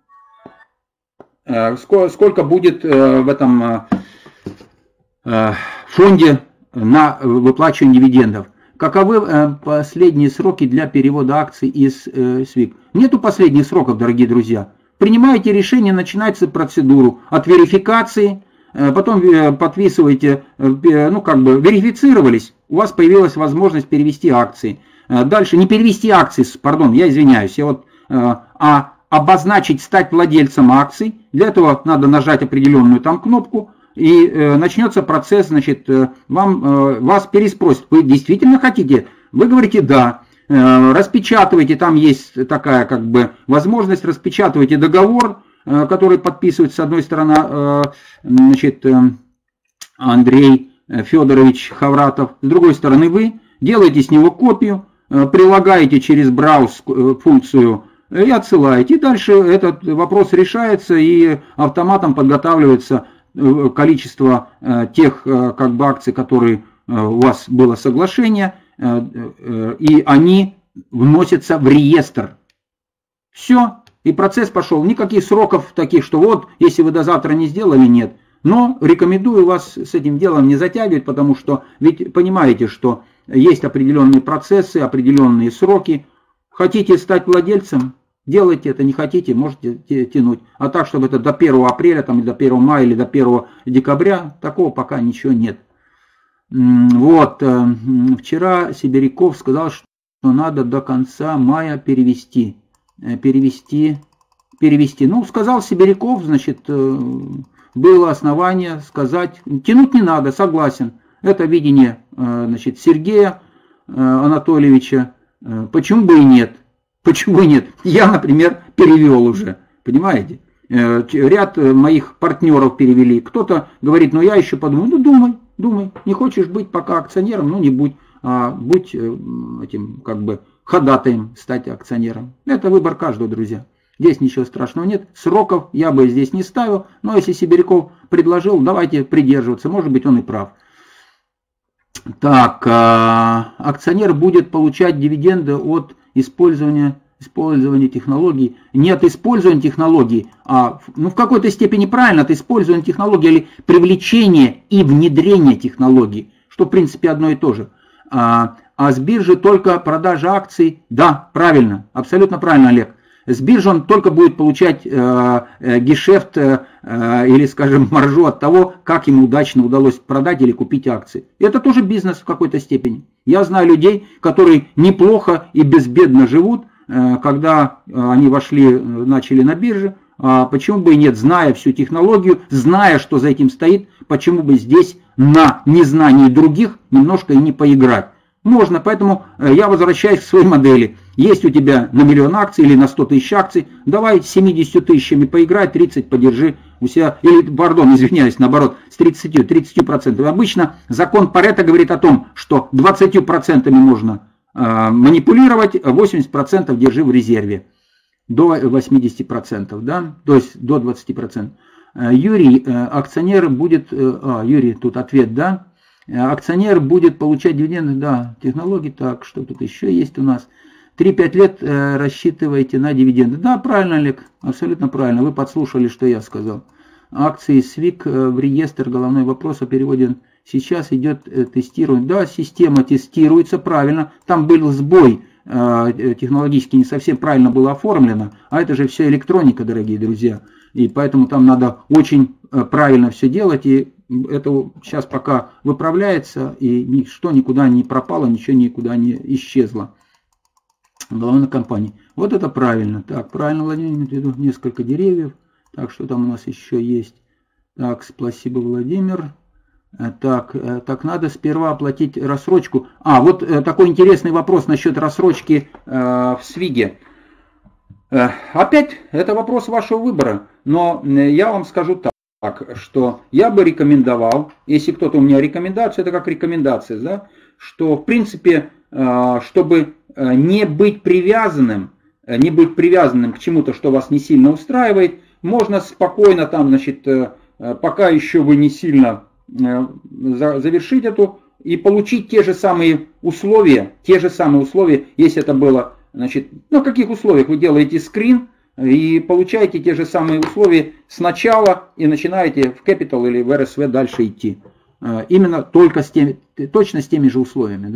э, сколько, сколько будет э, в этом э, э, фонде на выплачивание дивидендов. Каковы последние сроки для перевода акций из свик? Нету последних сроков, дорогие друзья. Принимаете решение, начинается процедуру от верификации, потом подписываете, ну как бы верифицировались, у вас появилась возможность перевести акции. Дальше, не перевести акции, пардон, я извиняюсь, я вот, а обозначить, стать владельцем акций. Для этого надо нажать определенную там кнопку. И э, начнется процесс, значит, э, вам, э, вас переспросят, вы действительно хотите? Вы говорите да, э, распечатываете, там есть такая как бы возможность, распечатываете договор, э, который подписывает с одной стороны э, значит, э, Андрей Федорович Хавратов, с другой стороны вы, делаете с него копию, э, прилагаете через браус э, функцию и отсылаете. И дальше этот вопрос решается и автоматом подготавливается количество э, тех э, как бы акций, которые э, у вас было соглашение, э, э, и они вносятся в реестр. Все, и процесс пошел. Никаких сроков таких, что вот, если вы до завтра не сделали, нет. Но рекомендую вас с этим делом не затягивать, потому что ведь понимаете, что есть определенные процессы, определенные сроки. Хотите стать владельцем, делайте это, не хотите, можете тянуть. А так, чтобы это до первого апреля, там, или до первого мая, или до первого декабря, такого пока ничего нет. Вот, вчера Сибиряков сказал, что надо до конца мая перевести. Перевести, перевести. Ну, сказал Сибиряков, значит, было основание сказать, тянуть не надо, согласен. Это видение, значит, Сергея Анатольевича. Почему бы и нет? Почему и нет? Я, например, перевел уже, понимаете? Ряд моих партнеров перевели. Кто-то говорит, ну я еще подумаю. Ну думай, думай. Не хочешь быть пока акционером, ну не будь. А будь этим, как бы, ходатаем стать акционером. Это выбор каждого, друзья. Здесь ничего страшного нет. Сроков я бы здесь не ставил. Но если Сибиряков предложил, давайте придерживаться. Может быть, он и прав. Так, акционер будет получать дивиденды от использования, использования технологий. Не от использования технологий, а ну, в какой-то степени правильно, от использования технологий или привлечения и внедрения технологий. Что, в принципе, одно и то же. А, а с биржи только продажа акций. Да, правильно, абсолютно правильно, Олег. С биржи он только будет получать э, э, гешефт э, или, скажем, маржу от того, как ему удачно удалось продать или купить акции. Это тоже бизнес в какой-то степени. Я знаю людей, которые неплохо и безбедно живут, э, когда они вошли, начали на бирже. А почему бы и нет, зная всю технологию, зная, что за этим стоит, почему бы здесь на незнании других немножко и не поиграть. Можно, поэтому я возвращаюсь к своей модели. Есть у тебя на миллион акций или на сто тысяч акций, давай с семьюдесятью тысячами поиграй, тридцать подержи у себя, или, пардон, извиняюсь, наоборот, с тридцатью, тридцатью процентами. Обычно закон Парето говорит о том, что двадцатью процентами можно э, манипулировать, а восемьдесят процентов держи в резерве. До восьмидесяти процентов, да, то есть до двадцати процентов. Юрий, акционер будет, а, Юрий, тут ответ, да, акционер будет получать дивиденды, да, технологии, так, что тут еще есть у нас. три-пять лет э, рассчитываете на дивиденды. Да, правильно, Олег, абсолютно правильно, вы подслушали, что я сказал. Акции СВИК э, в реестр, головной вопрос о переводе. Сейчас идет э, тестирование. Да, система тестируется, правильно, там был сбой, э, технологически не совсем правильно было оформлено, а это же все электроника, дорогие друзья. И поэтому там надо очень э, правильно все делать, и это сейчас пока выправляется, и ничто никуда не пропало, ничего никуда не исчезло. Главной компании. Вот это правильно. Так, правильно, Владимир, веду несколько деревьев. Так, что там у нас еще есть? Так, спасибо, Владимир. Так, так надо сперва оплатить рассрочку. А, вот такой интересный вопрос насчет рассрочки э, в СВИГе. Э, опять, это вопрос вашего выбора. Но я вам скажу так. Так, что я бы рекомендовал, если кто-то у меня рекомендация, это как рекомендация, да, что в принципе, чтобы не быть привязанным, не быть привязанным к чему-то, что вас не сильно устраивает, можно спокойно там, значит, пока еще вы не сильно завершить эту и получить те же самые условия, те же самые условия, если это было, значит, ну в каких условиях вы делаете скрин, и получаете те же самые условия сначала и начинаете в Capital или в эр эс ви дальше идти. Именно только с теми, точно с теми же условиями.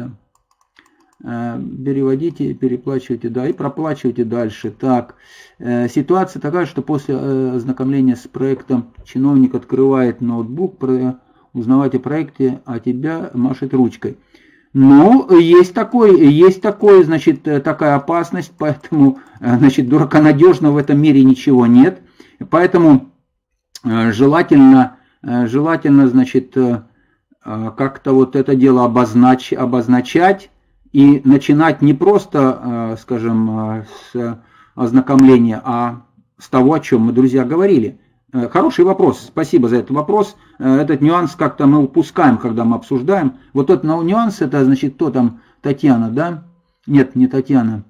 Да. Переводите, переплачивайте, да, и проплачивайте дальше. Так, ситуация такая, что после ознакомления с проектом чиновник открывает ноутбук, узнавать о проекте, а тебя машет ручкой. Ну, есть такой, есть такой, значит, такая опасность, поэтому, значит, дураконадежного в этом мире ничего нет. Поэтому желательно, желательно, значит, как-то вот это дело обознач, обозначать и начинать не просто, скажем, с ознакомления, а с того, о чем мы, друзья, говорили. Хороший вопрос, спасибо за этот вопрос. Этот нюанс как-то мы упускаем, когда мы обсуждаем. Вот тот нюанс, это значит, кто там, Татьяна, да? Нет, не Татьяна.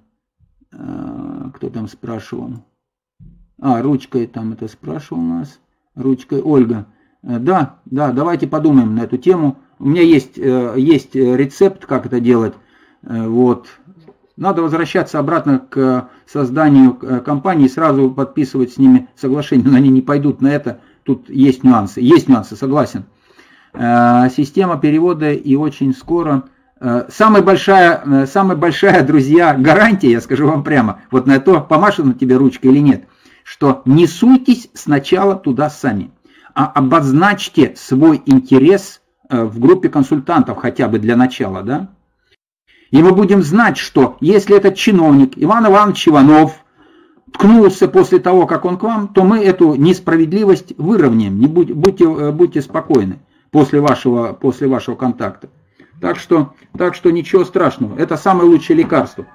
Кто там спрашивал? А, ручкой там это спрашивал у нас. Ручкой Ольга. Да, да, давайте подумаем на эту тему. У меня есть, есть рецепт, как это делать. Вот. Надо возвращаться обратно к созданию компании, сразу подписывать с ними соглашение, но они не пойдут на это, тут есть нюансы. Есть нюансы, согласен. Система перевода и очень скоро... Самая большая, самая большая, друзья, гарантия, я скажу вам прямо, вот на то, помашет на тебе ручкой или нет, что не суйтесь сначала туда сами, а обозначьте свой интерес в группе консультантов хотя бы для начала, да? И мы будем знать, что если этот чиновник Иван Иванович Иванов ткнулся после того, как он к вам, то мы эту несправедливость выровняем, не будь, будьте, будьте спокойны после вашего, после вашего контакта. Так что, так что ничего страшного. Это самое лучшее лекарство.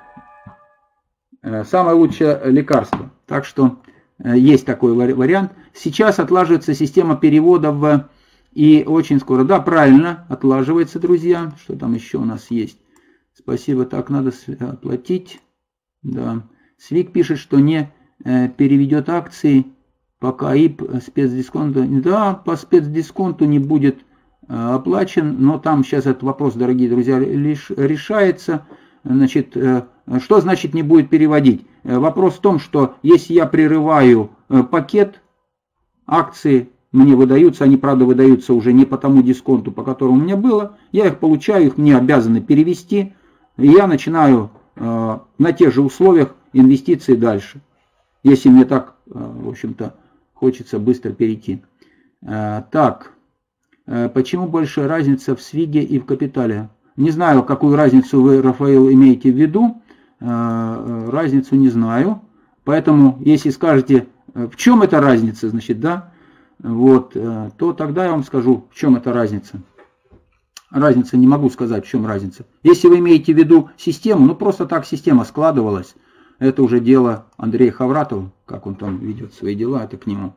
Самое лучшее лекарство. Так что есть такой вариант. Сейчас отлаживается система переводов. И очень скоро. Да, правильно, отлаживается, друзья. Что там еще у нас есть? Спасибо, так надо оплатить. Да. Свик пишет, что не переведет акции, пока И П спецдисконта. Да, по спецдисконту не будет оплачен, но там сейчас этот вопрос, дорогие друзья, лишь решается. Значит, что значит не будет переводить? Вопрос в том, что если я прерываю пакет, акции мне выдаются, они, правда, выдаются уже не по тому дисконту, по которому у меня было, я их получаю, их мне обязаны перевести, и я начинаю на тех же условиях инвестиции дальше, если мне так, в общем-то, хочется быстро перейти. Так. Почему большая разница в свиге и в капитале? Не знаю, какую разницу вы, Рафаэл, имеете в виду. Разницу не знаю. Поэтому, если скажете, в чем эта разница, значит, да, вот, то тогда я вам скажу, в чем эта разница. Разница, не могу сказать, в чем разница. Если вы имеете в виду систему, ну просто так система складывалась. Это уже дело Андрея Хавратова, как он там ведет свои дела, это к нему.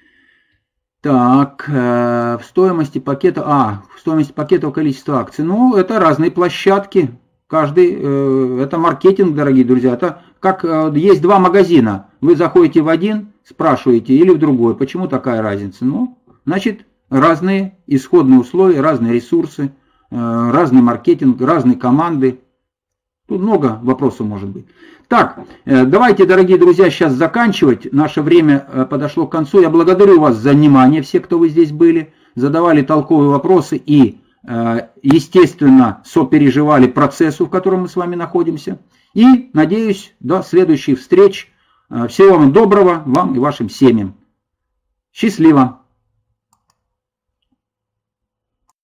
Так, э, в стоимости пакета, а, в стоимости пакета количество акций, ну, это разные площадки, каждый, э, это маркетинг, дорогие друзья, это как, э, есть два магазина, вы заходите в один, спрашиваете, или в другой, почему такая разница, ну, значит, разные исходные условия, разные ресурсы, э, разный маркетинг, разные команды, тут много вопросов может быть. Так, давайте, дорогие друзья, сейчас заканчивать. Наше время подошло к концу. Я благодарю вас за внимание, все, кто вы здесь были, задавали толковые вопросы и, естественно, сопереживали процессу, в котором мы с вами находимся. И, надеюсь, до следующих встреч. Всего вам доброго, вам и вашим семьям. Счастливо!